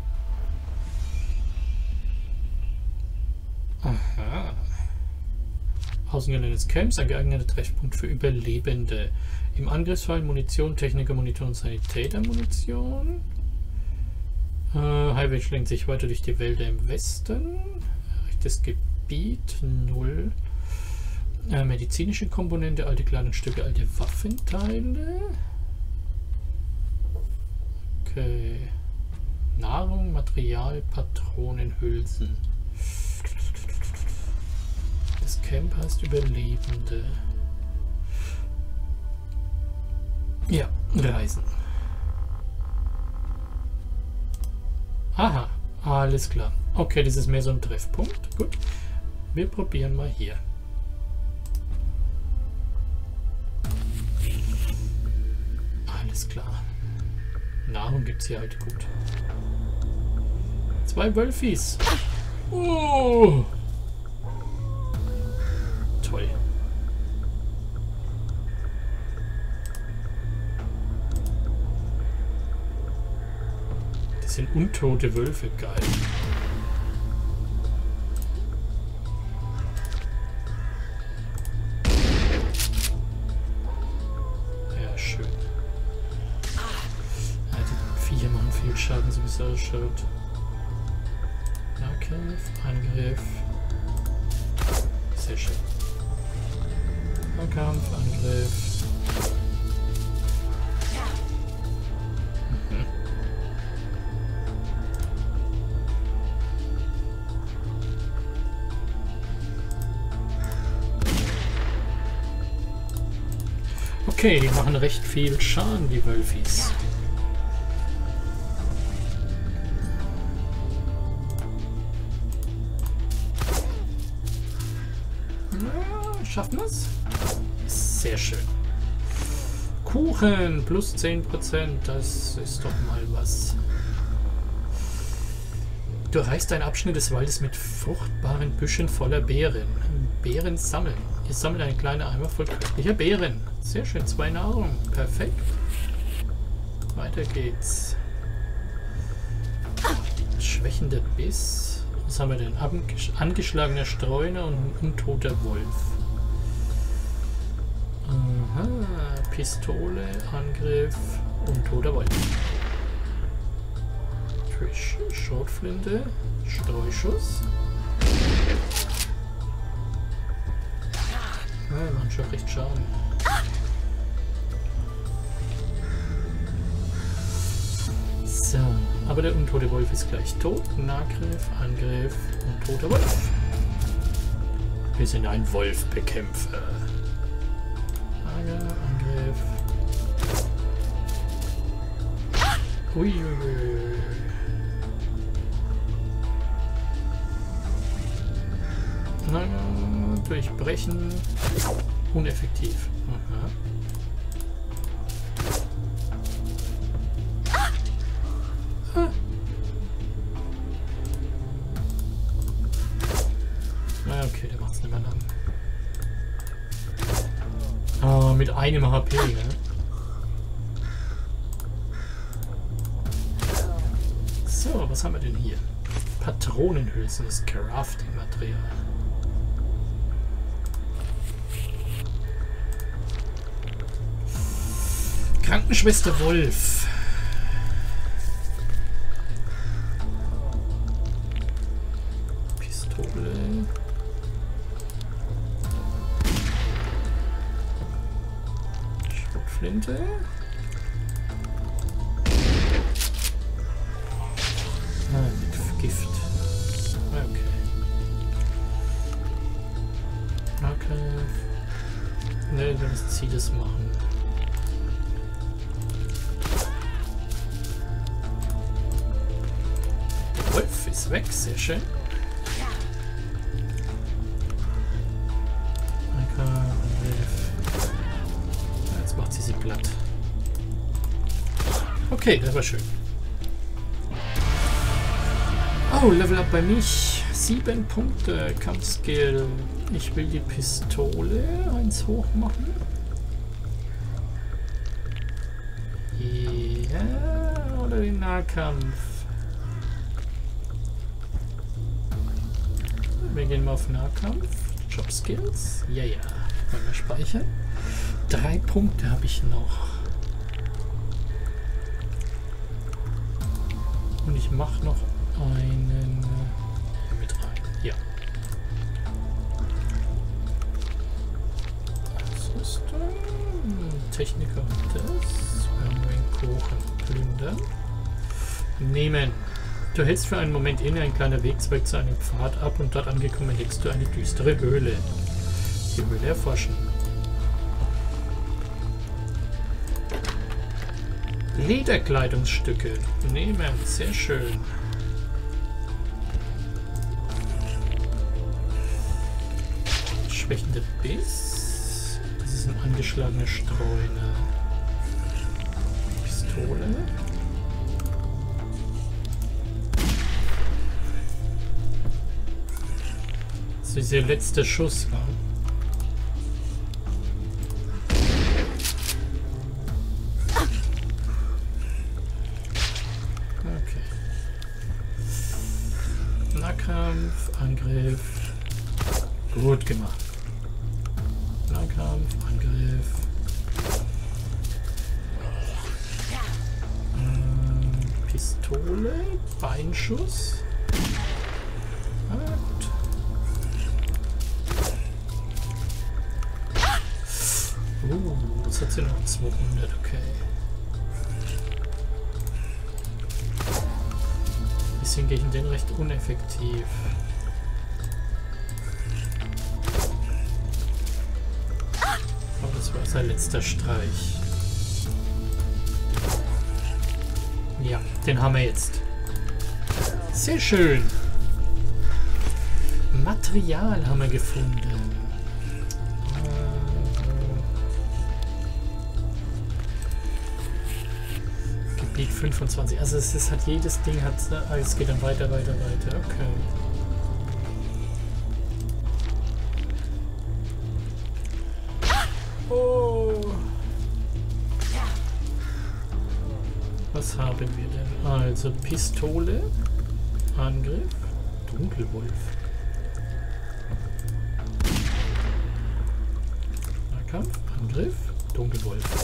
Aha. Außengelände des Camps, ein geeigneter Treffpunkt für Überlebende. Im Angriffsfall Munition, Techniker, Munition und Sanitäter-Munition. Highway schlägt sich weiter durch die Wälder im Westen. Erreichtes Gebiet 0. Medizinische Komponente, alte Kleidungsstücke, alte Waffenteile. Okay. Nahrung, Material, Patronen, Hülsen. Das Camp heißt Überlebende. Ja, Reisen. Aha, alles klar. Okay, das ist mehr so ein Treffpunkt. Gut. Wir probieren mal hier. Alles klar. Nahrung gibt es hier halt gut. 2 Wölfis. Oh! Toll. Das sind untote Wölfe, geil. Ja, schön. Ja, die Viecher machen viel Schaden, so wie es ausschaut. Nahkampf, Angriff. Sehr schön. Nahkampf, Angriff. Mhm. Okay, die machen recht viel Schaden, die Wölfis. Ja, schaffen wir es? Sehr schön. Kuchen plus 10%, das ist doch mal was. Du erreichst einen Abschnitt des Waldes mit fruchtbaren Büschen voller Beeren. Beeren sammeln. Ihr sammelt eine kleine Eimer voll köstlicher Beeren. Sehr schön, 2 Nahrung. Perfekt. Weiter geht's. Schwächender Biss. Was haben wir denn? Angeschlagener Streuner und ein untoter Wolf. Aha. Pistole, Angriff, untoter Wolf. Trish, Schrotflinte, Streuschuss. Ja, machen schon recht Schaden. So, aber der untote Wolf ist gleich tot. Nahgriff, Angriff, untoter Wolf. Wir sind ein Wolfbekämpfer. Angriff. Uiuiui. Durchbrechen. Uneffektiv. Aha. Okay, der macht's nicht mehr lang. Ah, mit einem HP, ne? So, was haben wir denn hier? Patronenhülsen, das Crafting-Material. Krankenschwester Wolf. Pistole. Schrotflinte. Mit Gift. Okay. Nahkampf. Ne, das Ziel das machen. Der Wolf ist weg, sehr schön. Jetzt macht sie platt. Okay, das war schön. Oh, Level up bei mich. 7 Punkte. Kampfskill. Ich will die Pistole 1 hoch machen. den Nahkampf. Wir gehen mal auf Nahkampf. Job Skills. Ja, ja. Wollen wir speichern? 3 Punkte habe ich noch. Und ich mache noch einen mit rein. Ja. Ausrüstung. Techniker und das. Kuchen plündern. Nehmen. Du hältst für einen Moment inne, ein kleiner Weg zeigt zu einem Pfad ab und dort angekommen entdeckst du eine düstere Höhle. Die Höhle erforschen. Lederkleidungsstücke. Nehmen. Sehr schön. Schwächender Biss. Das ist ein angeschlagener Streuner. Pistole. Das ist der letzte Schuss war. Okay. Nahkampf, Angriff. Gut gemacht. Nahkampf, Angriff. Pistole, Beinschuss. Gut. Das hat sie noch 200, okay. Bisschen gegen den recht uneffektiv. Aber das war sein letzter Streich. Ja, den haben wir jetzt. Sehr schön. Material haben wir gefunden. Gebiet 25. Also es hat jedes Ding hat. Es geht dann weiter. Okay. Oh. Was haben wir denn? Also Pistole, Angriff, Dunkelwolf. Nahkampf, Angriff, Dunkelwolf.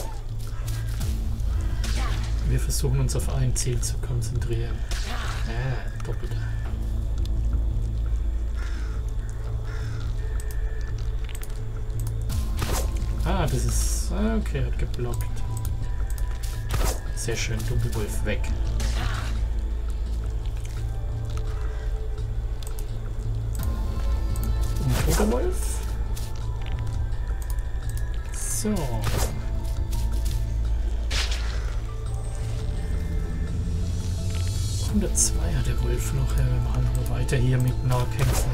Wir versuchen uns auf ein Ziel zu konzentrieren. Doppelter. Das ist... Okay, hat geblockt. Sehr schön, Dunkelwolf weg. Und Toter Wolf. So. 102 hat der Wolf noch. Ja, wir machen aber weiter hier mit Nahkämpfen.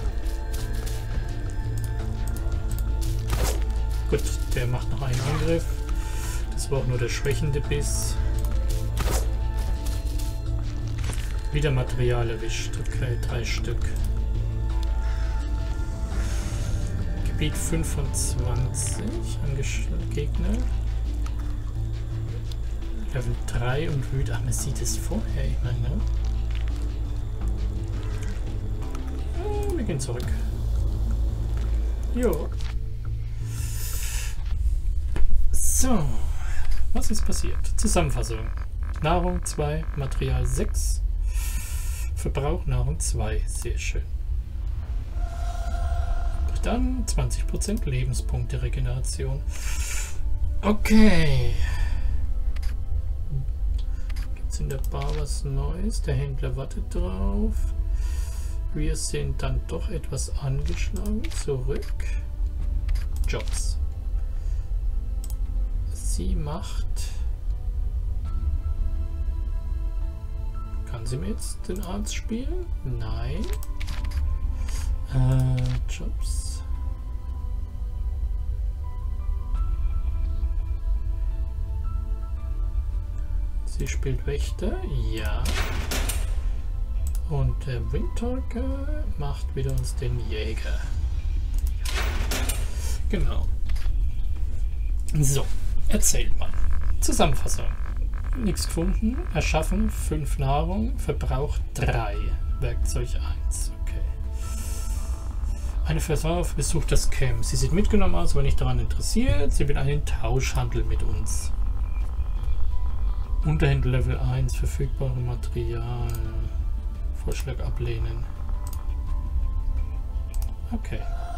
Gut, der macht noch einen Angriff. Das war auch nur der schwächende Biss. Wieder Material erwischt. Okay, 3 Stück. Gebiet 25. Gegner. Level 3 und wüt. Ach, man sieht es vorher. Ich meine. Wir gehen zurück. Jo. So. Was ist passiert? Zusammenfassung. Nahrung 2, Material 6. Verbrauch Nahrung 2. Sehr schön. Dann 20% Lebenspunkte Regeneration. Okay. Gibt es in der Bar was Neues? Der Händler wartet drauf. Wir sind dann doch etwas angeschlagen. Zurück. Jobs. Sie macht... Kann sie mir jetzt den Arzt spielen? Nein. Jobs. Sie spielt Wächter, ja. Und der Windtalker macht wieder uns den Jäger. Genau. So, erzählt mal. Zusammenfassung. Nichts gefunden. Erschaffen 5 Nahrung. Verbraucht 3. Werkzeug 1. Okay. Eine Person besucht das Camp. Sie sieht mitgenommen aus, aber nicht daran interessiert. Sie will einen Tauschhandel mit uns. Unterhändler Level 1. Verfügbare Material. Vorschlag ablehnen. Okay.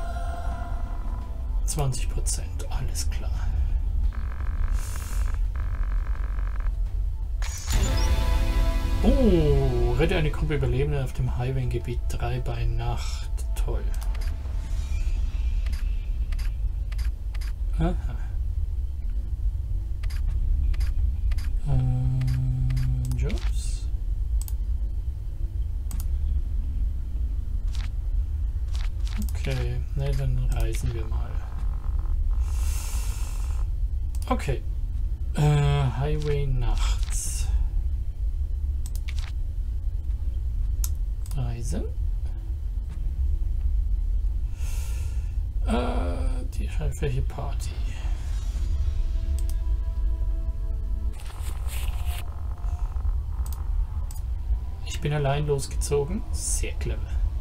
20%. Alles klar. Oh, rette eine Gruppe Überlebender auf dem Highway in Gebiet 3 bei Nacht. Toll. Aha. Jobs. Okay, ne, dann reisen wir mal. Okay. Highway nachts. Reisen. Die welche Party? Ich bin allein losgezogen. Sehr clever.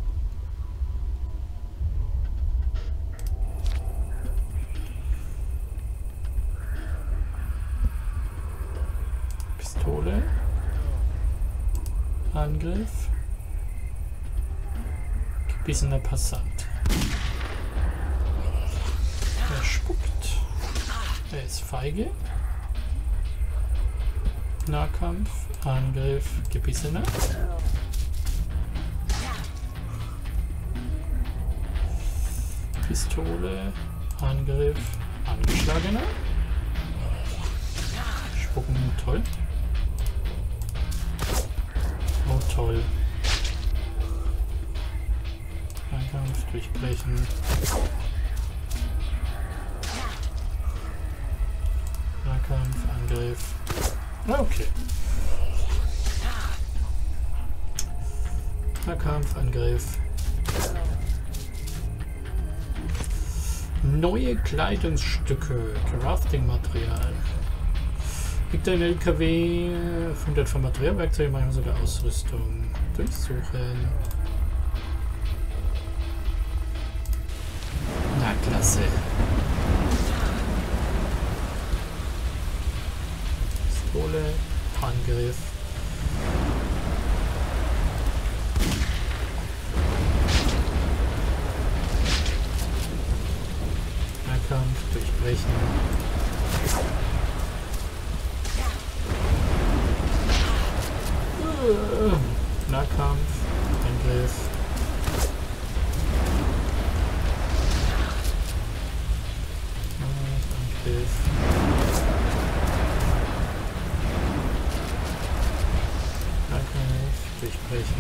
Pistole. Angriff. Gebissener Passant. Er spuckt. Er ist feige. Nahkampf. Angriff. Gebissener. Pistole. Angriff. Angeschlagener. Spucken. Toll. Oh, toll. Nahkampf. Durchbrechen. Nahkampf. Angriff. Okay. Nahkampf. Angriff. Neue Kleidungsstücke. Crafting-Material. Liegt ein LKW. 500 von Materialwerkzeugen, manchmal sogar Ausrüstung. Durchsuchen. Na, klasse. Pistole. Angriff. Nahkampf. Durchbrechen. Nahkampf, Angriff. Angriff. Nahkampf, durchbrechen.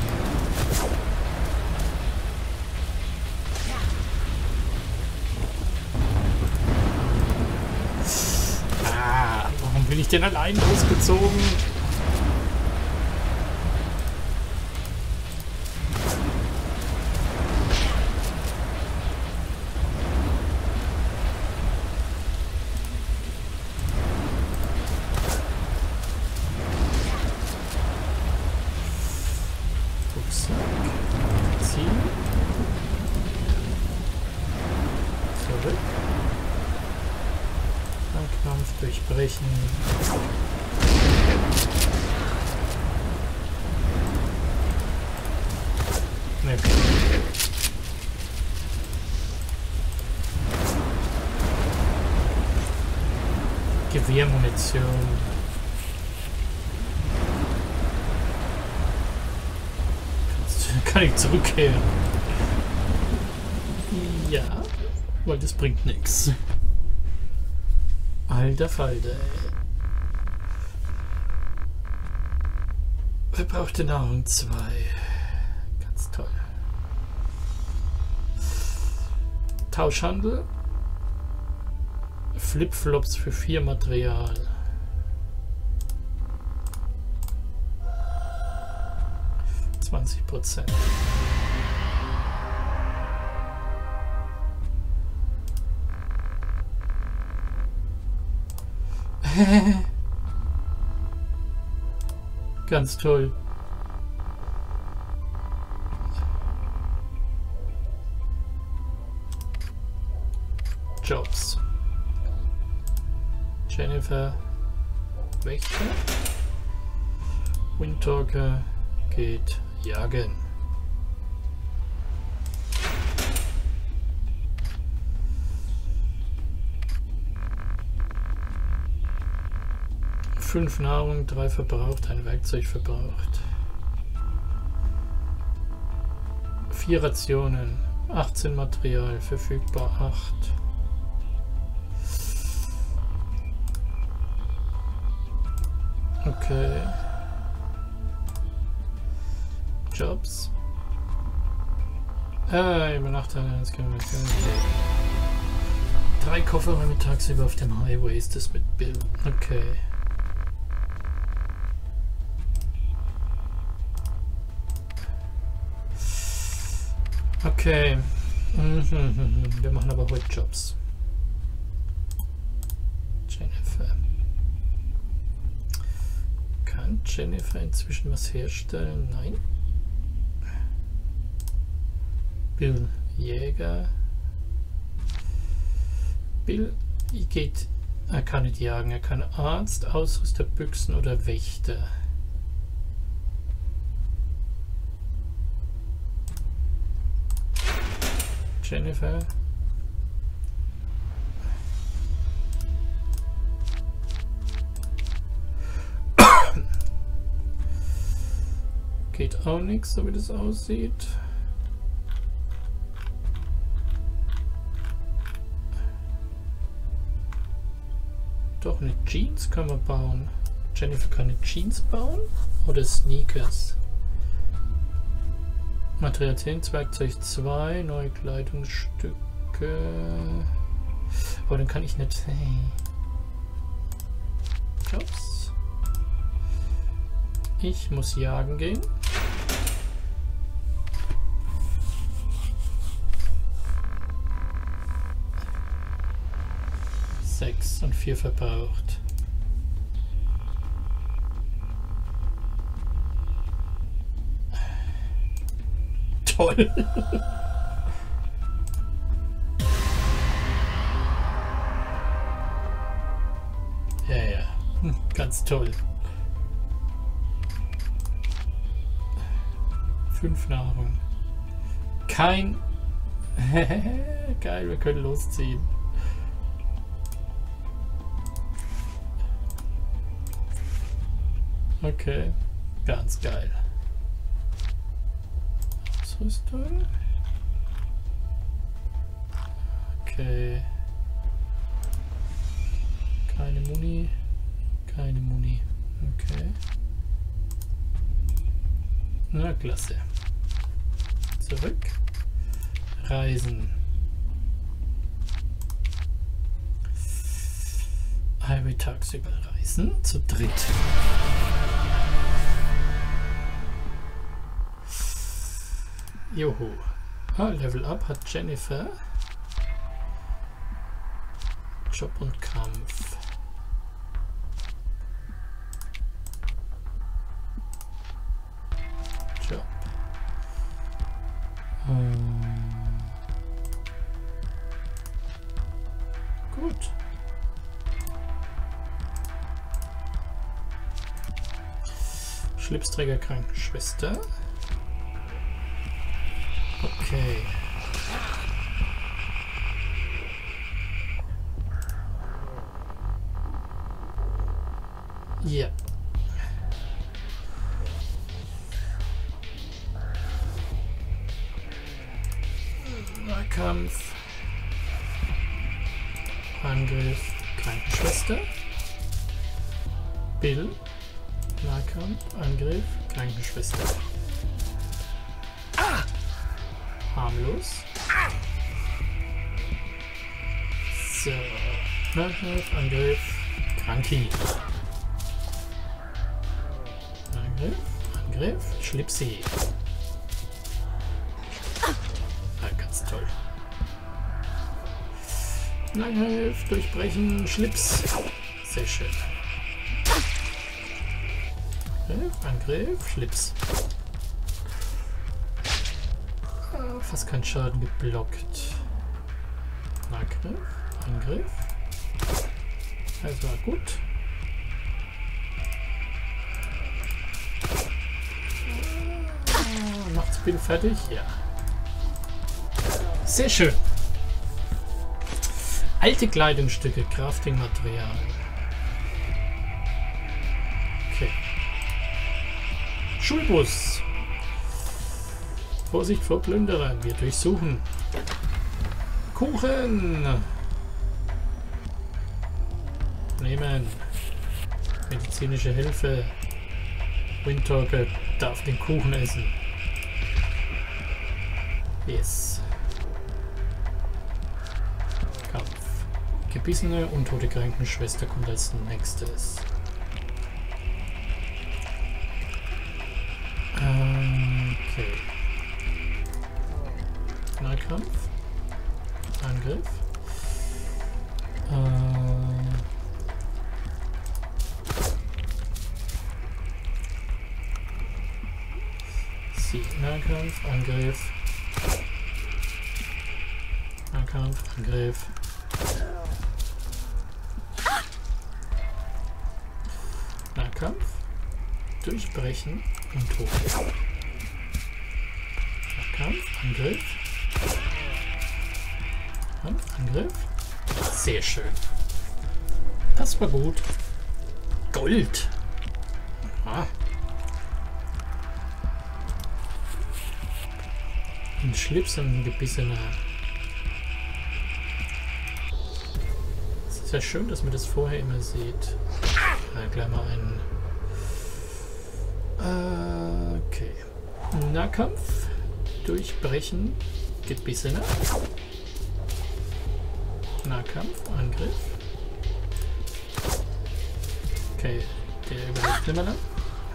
Warum bin ich denn allein losgezogen? Durchbrechen. Nee. Gewehrmunition. Kann ich zurückkehren? Ja, weil das bringt nichts. Alter Falter, ey. Verbrauchte Nahrung 2. Ganz toll. Tauschhandel. Flipflops für 4 Material. %. Ganz toll. Jobs. Jennifer Wächter. Windtalker geht jagen. Fünf Nahrung, 3 verbraucht, ein Werkzeug verbraucht. 4 Rationen, 18 Material, verfügbar 8. Okay. Jobs. Übernachten, das können wir nicht. 3 Kofferräume tagsüber auf dem Highway ist das mit Bill. Okay. Okay. Wir machen aber heute Jobs. Jennifer. Kann Jennifer inzwischen was herstellen? Nein. Bill Jäger. Bill geht. Er kann nicht jagen. Er kann Arzt, Ausrüster, Büchsen oder Wächter. Jennifer. Geht auch nichts, so wie das aussieht. Doch, eine Jeans kann man bauen. Jennifer kann eine Jeans bauen oder Sneakers. Material 10, Werkzeug 2, neue Kleidungsstücke. Aber dann kann ich nicht. Hey. Jobs. Ich muss jagen gehen. Sechs und 4 verbraucht. Toll. Ja. Ganz toll. 5 Nahrung. Kein... Geil, wir können losziehen. Okay, ganz geil. Ausrüstung. Okay. Keine Muni. Keine Muni. Okay. Na, klasse. Zurück. Reisen. Highway tagsüber reisen. Zu dritt. Joho. Level Up hat Jennifer. Job und Kampf. Job. Gut. Schlipsträger Krankenschwester. Okay. Ja. Nahkampf. Angriff. Krankenschwester. Bill. Nahkampf. Angriff. Krankenschwester. Harmlos. So. Nahkampf. Angriff. Kranki. Angriff. Schlipsi. Ganz toll. Nahkampf. Durchbrechen. Schlips. Sehr schön. Angriff, Schlips. Fast kein Schaden geblockt. Nahgriff, Angriff. Das war gut. Macht's Bild fertig? Ja. Sehr schön. Alte Kleidungsstücke, Crafting-Material. Okay. Schulbus. Vorsicht vor Plünderern. Wir durchsuchen. Kuchen. Nehmen. Medizinische Hilfe. Windtalker darf den Kuchen essen. Yes. Kampf. Gebissene, untote Krankenschwester kommt als nächstes. Okay. Nahkampf. Angriff. Nahkampf, Angriff. Nahkampf, Angriff. Nahkampf. Durchbrechen und Tod. Nahkampf, Angriff. Kampf, Angriff. Sehr schön. Das war gut. Gold. Ah. Ein Schlips und ein gebissener. Es ist ja schön, dass man das vorher immer sieht. Ja, gleich mal einen. Okay. Nahkampf. Durchbrechen. Gebissener. Nahkampf. Angriff. Okay. Der überlebt nicht mehr lang.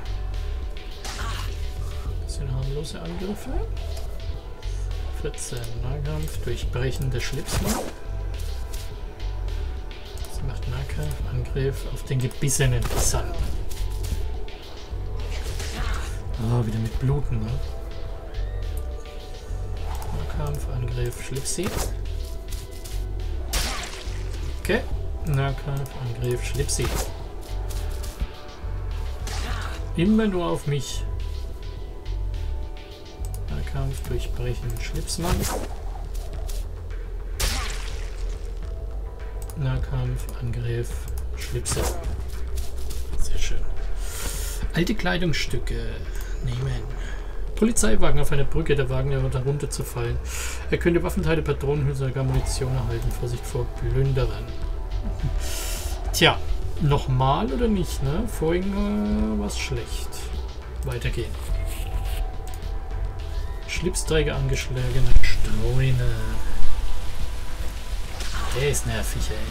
Das sind harmlose Angriffe. 14 Nahkampf, Durchbrechen des Schlipsmann. Sie macht Nahkampf, Angriff auf den gebissenen Passanten. Ah, wieder mit Bluten, ne? Nahkampf, Angriff, Schlipsi. Okay. Nahkampf, Angriff, Schlipsi. Immer nur auf mich. Nahkampf, Durchbrechen, Schlipsmann. Nahkampf, Angriff, Schlipse. Sehr schön. Alte Kleidungsstücke nehmen. Polizeiwagen auf einer Brücke, der Wagen droht runterzufallen. Er könnte Waffenteile, Patronenhülsen oder gar Munition erhalten. Vorsicht vor Plünderern. Tja, nochmal oder nicht, ne? Vorhin war es schlecht. Weitergehen. Schlipsträger angeschlagene Streuner. Der ist nervig, ey.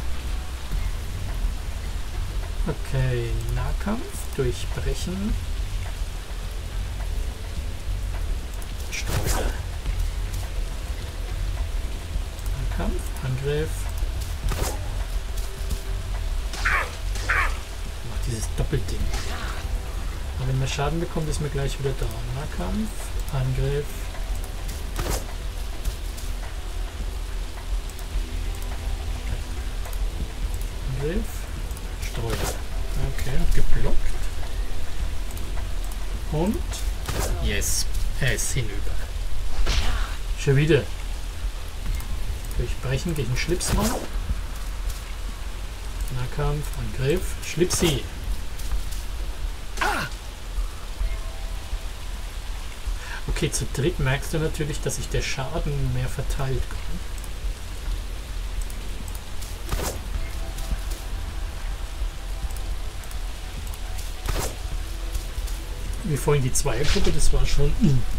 Okay, Nahkampf, Durchbrechen. Streuner. Nahkampf, Angriff. Macht dieses Doppelding. Aber wenn man Schaden bekommt, ist man gleich wieder da. Nahkampf, Angriff. Angriff. Streuner. Okay, geblockt. Und yes, er ist hinüber. Schon wieder. Durchbrechen gegen Schlipsmann. Nahkampf, Angriff, Schlipsi. Okay, zu dritt merkst du natürlich, dass sich der Schaden mehr verteilt. Wie vorhin die Zweiergruppe, das war schon.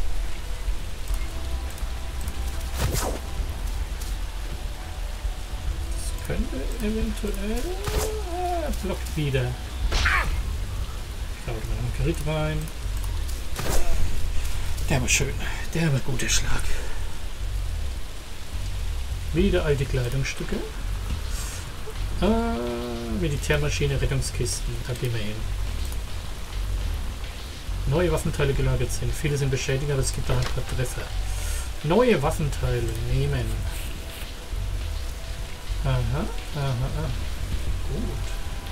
Das könnte eventuell. Er blockt wieder. Schaut mal einen Crit rein. Der war schön. Der war guter Schlag. Wieder alte Kleidungsstücke. Militärmaschine, Rettungskisten. Da gehen wir hin. Neue Waffenteile gelagert sind. Viele sind beschädigt, aber es gibt auch ein paar Treffer. Neue Waffenteile nehmen. Aha, aha, aha. Gut.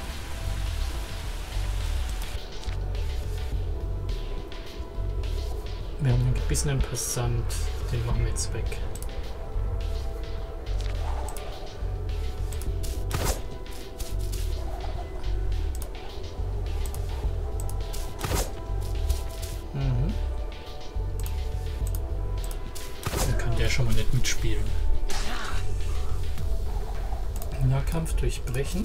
Wir haben einen gebissenen Passant. Den machen wir jetzt weg. Mhm. Dann kann der schon mal nicht mitspielen. Nahkampf durchbrechen.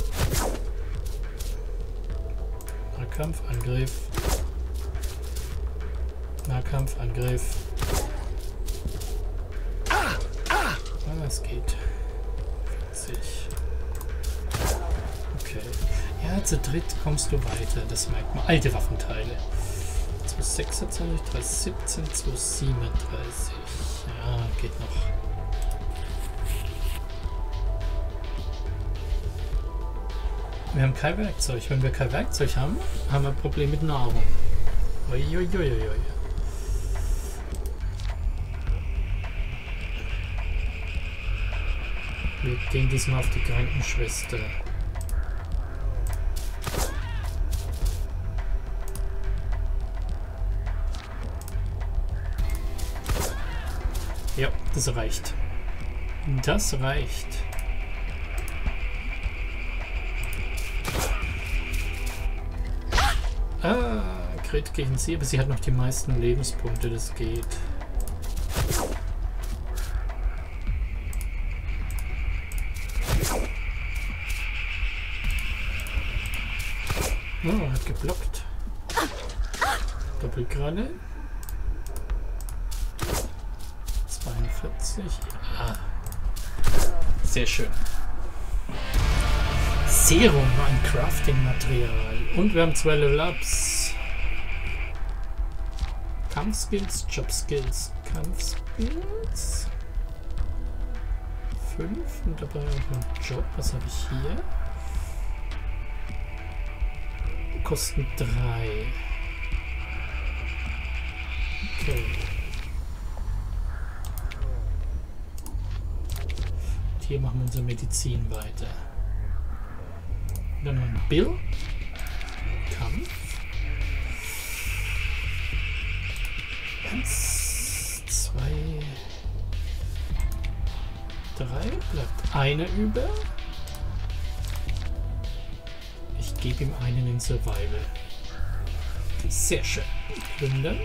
Nahkampf, Angriff. Nahkampf, Angriff. Ah, es geht. 40. Okay. Ja, zu dritt kommst du weiter. Das merkt man. Alte Waffenteile. 226, 317, 237. Ja, geht noch. Wir haben kein Werkzeug. Wenn wir kein Werkzeug haben, haben wir ein Problem mit Nahrung. Uiuiuiui. Wir gehen diesmal auf die Krankenschwester. Ja, das reicht. Das reicht. Ah, Crit gegen sie, aber sie hat noch die meisten Lebenspunkte, das geht. Oh, hat geblockt. Doppelkralle. 42. Ja. Sehr schön. Serum, ein Crafting-Material. Und wir haben 2 Level-Ups. Kampfskills, Jobskills, Kampfskills. 5 und dabei auch ein Job. Was habe ich hier? Kosten 3. Okay. Und hier machen wir unsere Medizin weiter. Dann noch ein Bill. Kampf. 1, 2, 3. Bleibt eine über. Ich gebe ihm einen in Survival. Sehr schön. Plündern.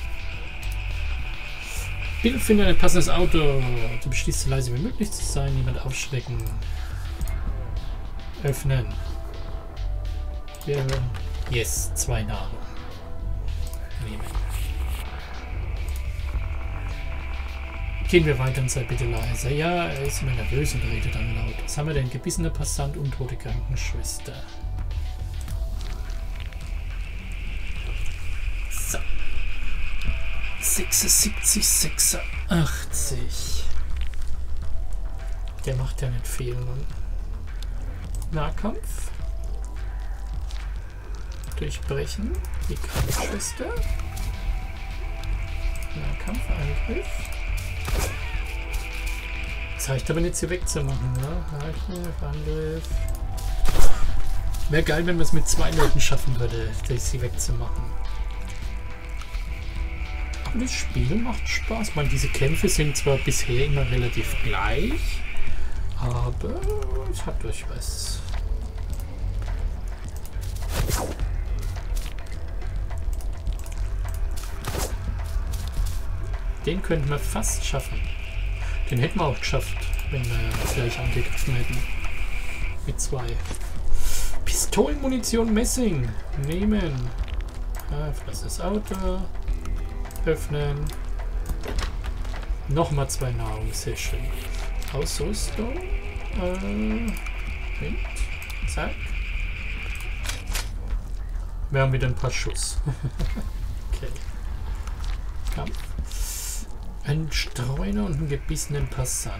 Bill findet ein passendes Auto. Du beschließt so leise wie möglich zu sein. Niemand aufschrecken. Öffnen. Yes, 2 Nahrung. Nehmen. Gehen wir weiter und sei bitte leise. Ja, er ist immer nervös und redet dann laut. Was haben wir denn? Gebissener Passant und tote Krankenschwester. So. 76, 86. Der macht ja nicht viel. Nahkampf. Durchbrechen. Die Krankenschwester. Nahkampf, Angriff. Das reicht aber nicht, sie wegzumachen, ne? Angriff. Wäre geil, wenn wir es mit 2 Leuten schaffen würde, sie wegzumachen. Aber das Spiel macht Spaß. Ich meine, diese Kämpfe sind zwar bisher immer relativ gleich, aber es hat durchaus. Den könnten wir fast schaffen. Den hätten wir auch geschafft, wenn wir gleich angegriffen hätten. Mit 2. Pistolenmunition Messing. Nehmen. Das ist das Auto. Öffnen. Nochmal 2 Nahrung. Sehr schön. Ausrüstung. Zack. Wir haben wieder ein paar Schuss. Okay. Kampf. Ein Streuner und einen gebissenen Passant.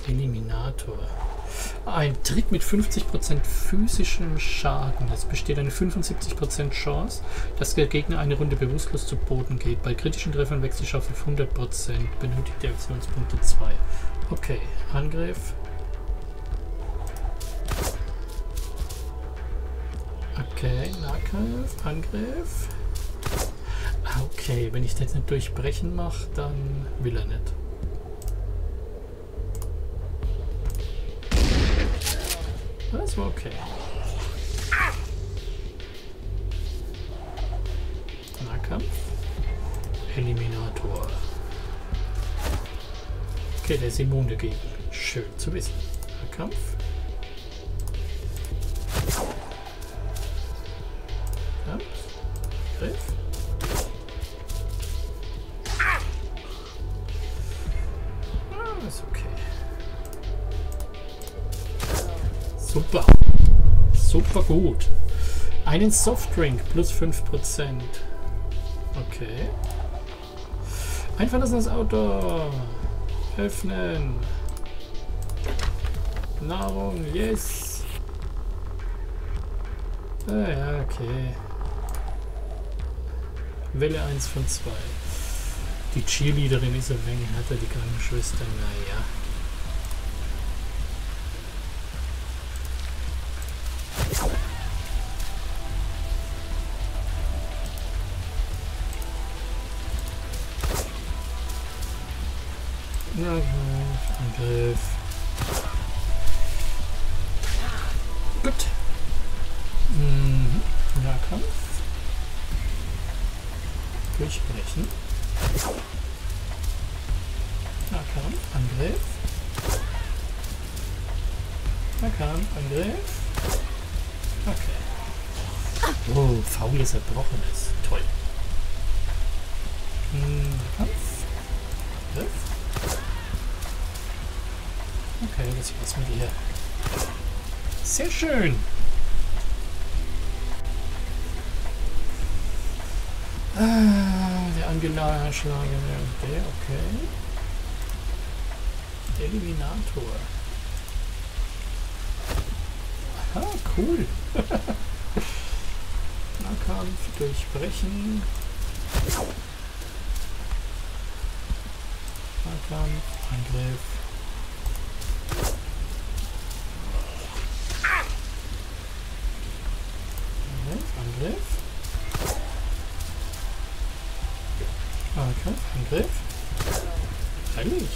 Eliminator. Ein Tritt mit 50% physischem Schaden. Es besteht eine 75% Chance, dass der Gegner eine Runde bewusstlos zu Boden geht. Bei kritischen Treffern wächst die Chance auf 100%. Benötigt die Aktionspunkte 2. Okay, Angriff. Okay, Nahkampf, Angriff. Okay, wenn ich das jetzt nicht durchbrechen mache, dann will er nicht. Das war okay. Nahkampf. Eliminator. Okay, der ist immun dagegen. Schön zu wissen. Nahkampf. Kampf. Griff. Ist okay. Super. Super gut. Einen Softdrink plus 5%. Okay. Ein verlassenes Auto. Öffnen. Nahrung. Yes. Ah, ja, okay. Welle 1 von 2. Die Cheerleaderin ist ein wenig härter, die Krankenschwester. Naja. Angriff. Gut. Nahkampf. Durchbrechen. Nahkampf. Angriff. Nahkampf. Angriff. Okay. Oh, faules Erbrochenes. Toll. Nahkampf. Angriff. Okay, das war's mit ihr. Sehr schön. Der angeschlagene. Der, okay. Eliminator. Aha, cool. Nahkampf, durchbrechen. Nahkampf, Angriff. Angriff. Angriff. Angriff. Heilig.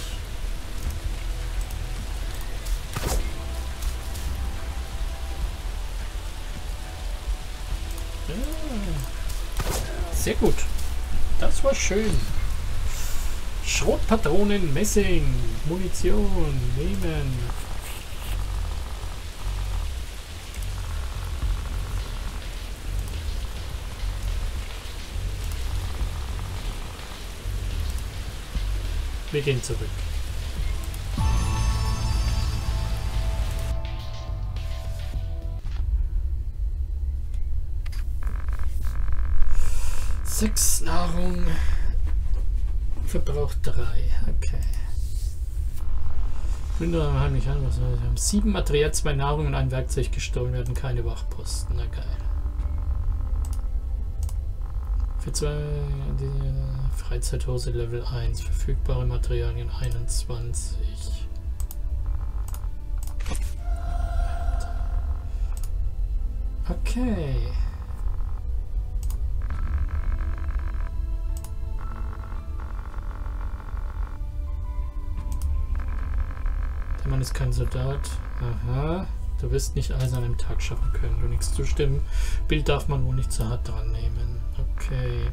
Ja. Sehr gut. Das war schön. Schrotpatronen, Messing, Munition nehmen. Wir gehen zurück. Sechs Nahrung. Verbraucht 3. Okay. Plünderer haben nicht an. Wir haben 7 Material, 2 Nahrung und ein Werkzeug gestohlen werden. Keine Wachposten. Na geil. Für 2 Freizeithose Level 1, verfügbare Materialien 21. Okay. Der Mann ist kein Soldat. Aha. Du wirst nicht alles an einem Tag schaffen können. Du nichts zustimmen. Bild darf man wohl nicht zu hart dran nehmen. Okay.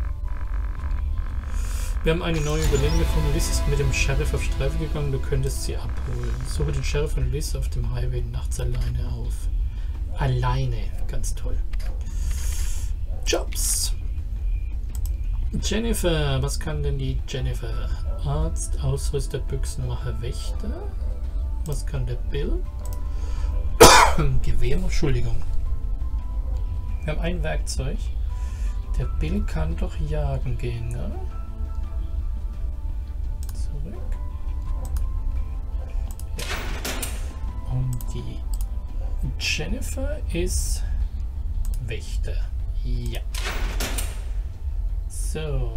Wir haben eine neue Überlebende von Liz, ist mit dem Sheriff auf Streife gegangen. Du könntest sie abholen. Suche den Sheriff von Liz auf dem Highway nachts alleine auf. Alleine. Ganz toll. Jobs. Jennifer. Was kann denn die Jennifer? Arzt, Ausrüster, Büchsenmacher, Wächter. Was kann der Bill? Gewehr, Entschuldigung. Wir haben ein Werkzeug. Der Bill kann doch jagen gehen, ne? Zurück. Die Jennifer ist Wächter. Ja. So.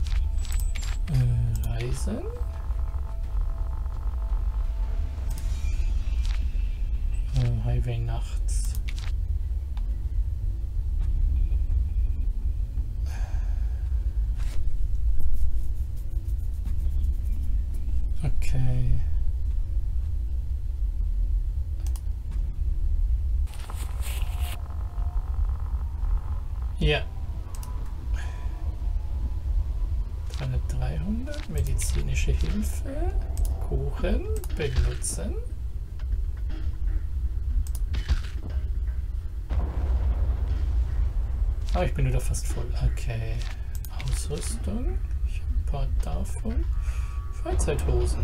Reisen. Highway nachts. Okay. Ja. 300, medizinische Hilfe, Kuchen, benutzen. Ah, ich bin wieder fast voll. Okay. Ausrüstung. Ich habe ein paar davon. Freizeithosen.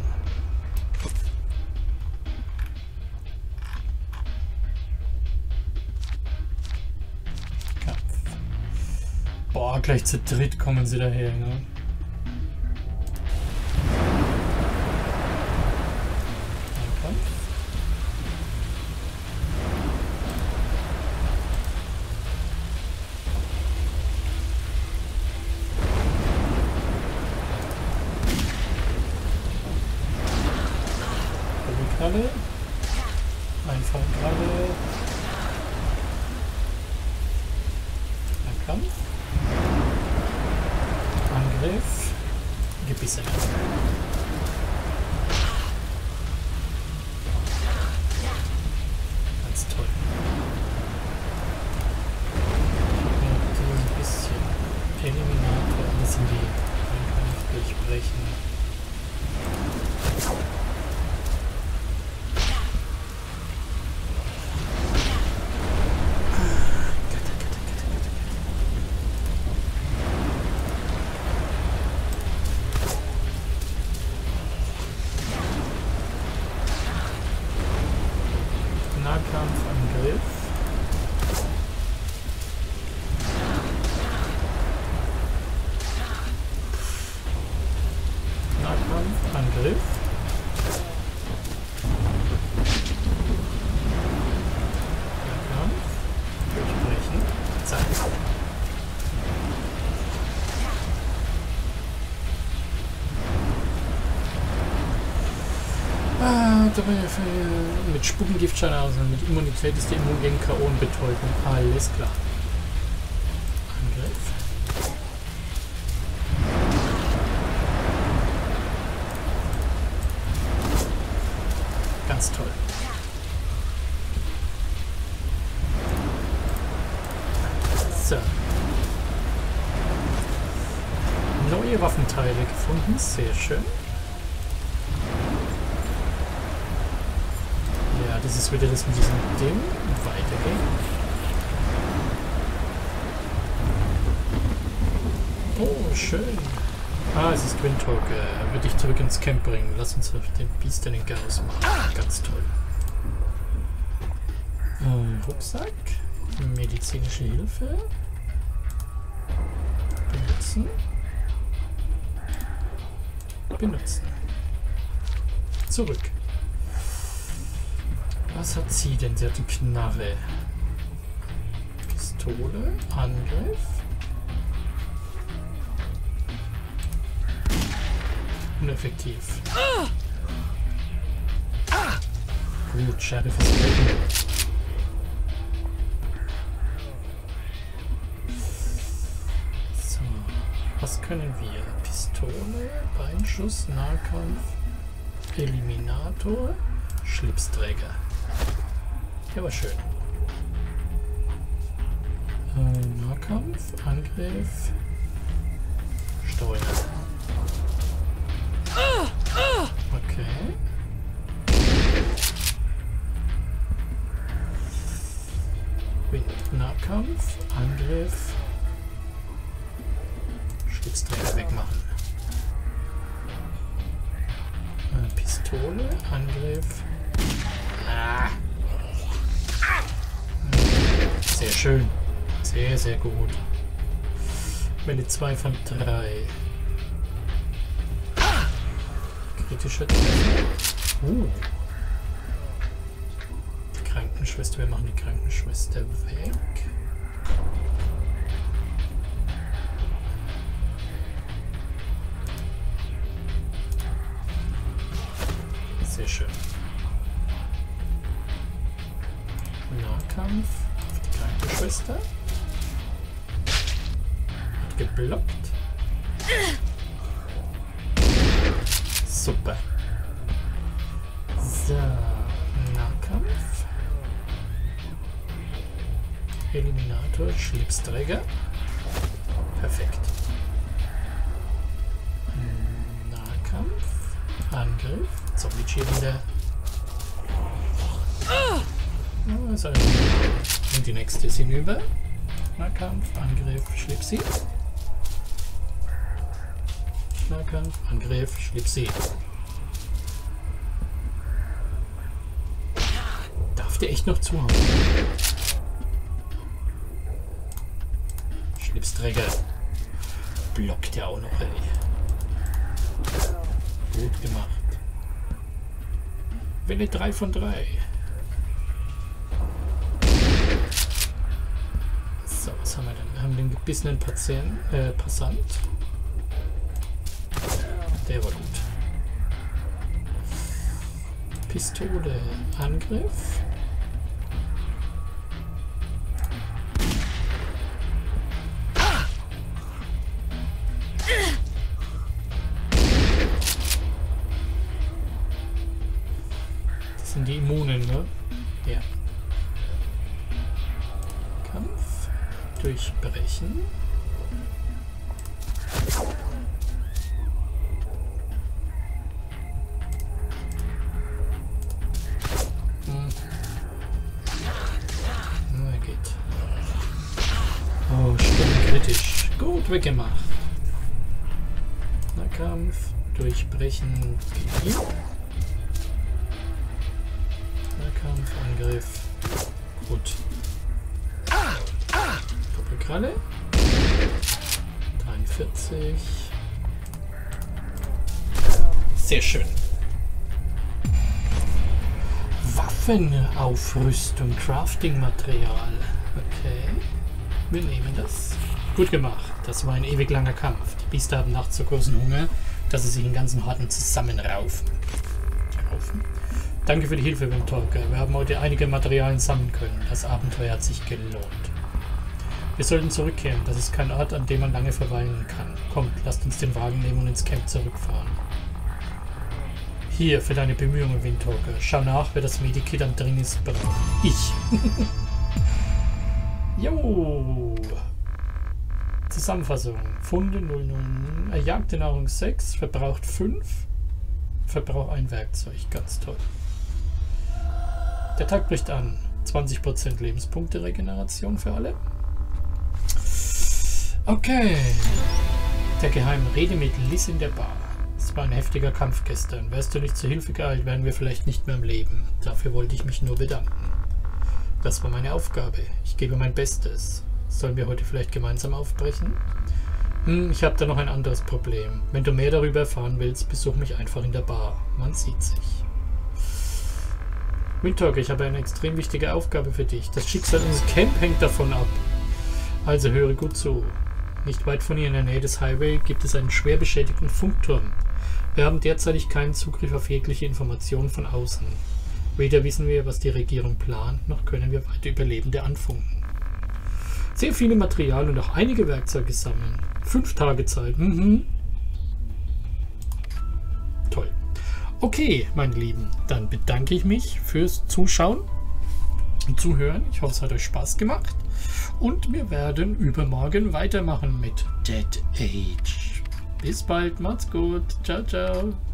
Kampf. Boah, gleich zu dritt kommen sie daher, ne? Einfallkralle. Kampf. Angriff. Gebisse. Ganz toll. Und so ein bisschen Eliminator. Das sind die. Dann kann ich durchbrechen. Nahkampfangriff. Nahkampfangriff. Nahkampf. Durchbrechen. Zack. Mit Spuckengiftschein aus und mit Immunität ist die Immun gegen K.O. und Betäubung. Alles klar. Angriff. Ganz toll. So. Neue Waffenteile gefunden. Sehr schön. Das ist wieder das mit diesem Ding. Weitergehen. Oh, schön. Ah, es ist Quintalk. Würde ich zurück ins Camp bringen. Lass uns auf den Biester den Chaos machen. Ganz toll. Rucksack. Medizinische Hilfe. Benutzen. Benutzen. Zurück. Was hat sie denn? Sie hat die Knarre. Pistole. Angriff. Uneffektiv. Gut, Sheriff ist weg. So. Was können wir? Pistole. Beinschuss. Nahkampf. Eliminator. Schlipsträger. Ja, war schön. Nahkampf, Angriff, Steuern. Okay. Nahkampf, Angriff, Schlipsträger wegmachen. Pistole, Angriff. Sehr schön. Sehr, sehr gut. Welle 2 von 3. Kritischer Treffer. Krankenschwester. Wir machen die Krankenschwester weg. Sehr schön. Nahkampf auf die Krankenschwester. Hat geblockt. Super. So, Nahkampf. Eliminator, Schlipsträger. Perfekt. Nahkampf. Angriff. Zombie wieder. So. Und die nächste ist hinüber. Nahkampf, Angriff, Schlipsi. Nahkampf, Angriff, Schlipsi. Darf der echt noch zuhauen? Schlipsträger. Blockt ja auch noch, ey. Gut gemacht. Welle 3 von 3. So, was haben wir denn? Wir haben den gebissenen Passant. Der war gut. Pistole, Angriff. Das sind die Immunen, ne? Ja. Kampf. Durchbrechen. Kritisch. Gut weggemacht. Nahkampf. Durchbrechen. Nahkampf. Angriff. Gut. Doppelkralle. 43. Sehr schön. Waffenaufrüstung. Crafting-Material. Okay. Wir nehmen das. Gut gemacht. Das war ein ewig langer Kampf. Die Biester haben nachts so großen Hunger, dass sie sich in ganzen Horden zusammenraufen. Danke für die Hilfe, Windtalker. Wir haben heute einige Materialien sammeln können. Das Abenteuer hat sich gelohnt. Wir sollten zurückkehren. Das ist kein Ort, an dem man lange verweilen kann. Kommt, lasst uns den Wagen nehmen und ins Camp zurückfahren. Hier, für deine Bemühungen, Windtalker. Schau nach, wer das Medikit am dringendsten braucht. Ich. Jo. Zusammenfassung. Funde 00. Erjagte Nahrung 6. Verbraucht 5. Verbraucht ein Werkzeug. Ganz toll. Der Tag bricht an. 20% Lebenspunkte Regeneration für alle. Okay. Der geheime Rede mit Liz in der Bar. Es war ein heftiger Kampf gestern. Wärst du nicht zur Hilfe geeilt, wären wir vielleicht nicht mehr am Leben. Dafür wollte ich mich nur bedanken. Das war meine Aufgabe. Ich gebe mein Bestes. Sollen wir heute vielleicht gemeinsam aufbrechen? Ich habe da noch ein anderes Problem. Wenn du mehr darüber erfahren willst, besuch mich einfach in der Bar. Man sieht sich. Windtalker, ich habe eine extrem wichtige Aufgabe für dich. Das Schicksal unseres Camp hängt davon ab. Also höre gut zu. Nicht weit von hier in der Nähe des Highway gibt es einen schwer beschädigten Funkturm. Wir haben derzeitig keinen Zugriff auf jegliche Informationen von außen. Weder wissen wir, was die Regierung plant, noch können wir weiter Überlebende anfunken. Sehr viele Material und auch einige Werkzeuge sammeln. 5 Tage Zeit. Toll. Okay, meine Lieben, dann bedanke ich mich fürs Zuschauen und Zuhören. Ich hoffe, es hat euch Spaß gemacht. Und wir werden übermorgen weitermachen mit Dead Age. Bis bald, macht's gut. Ciao, ciao.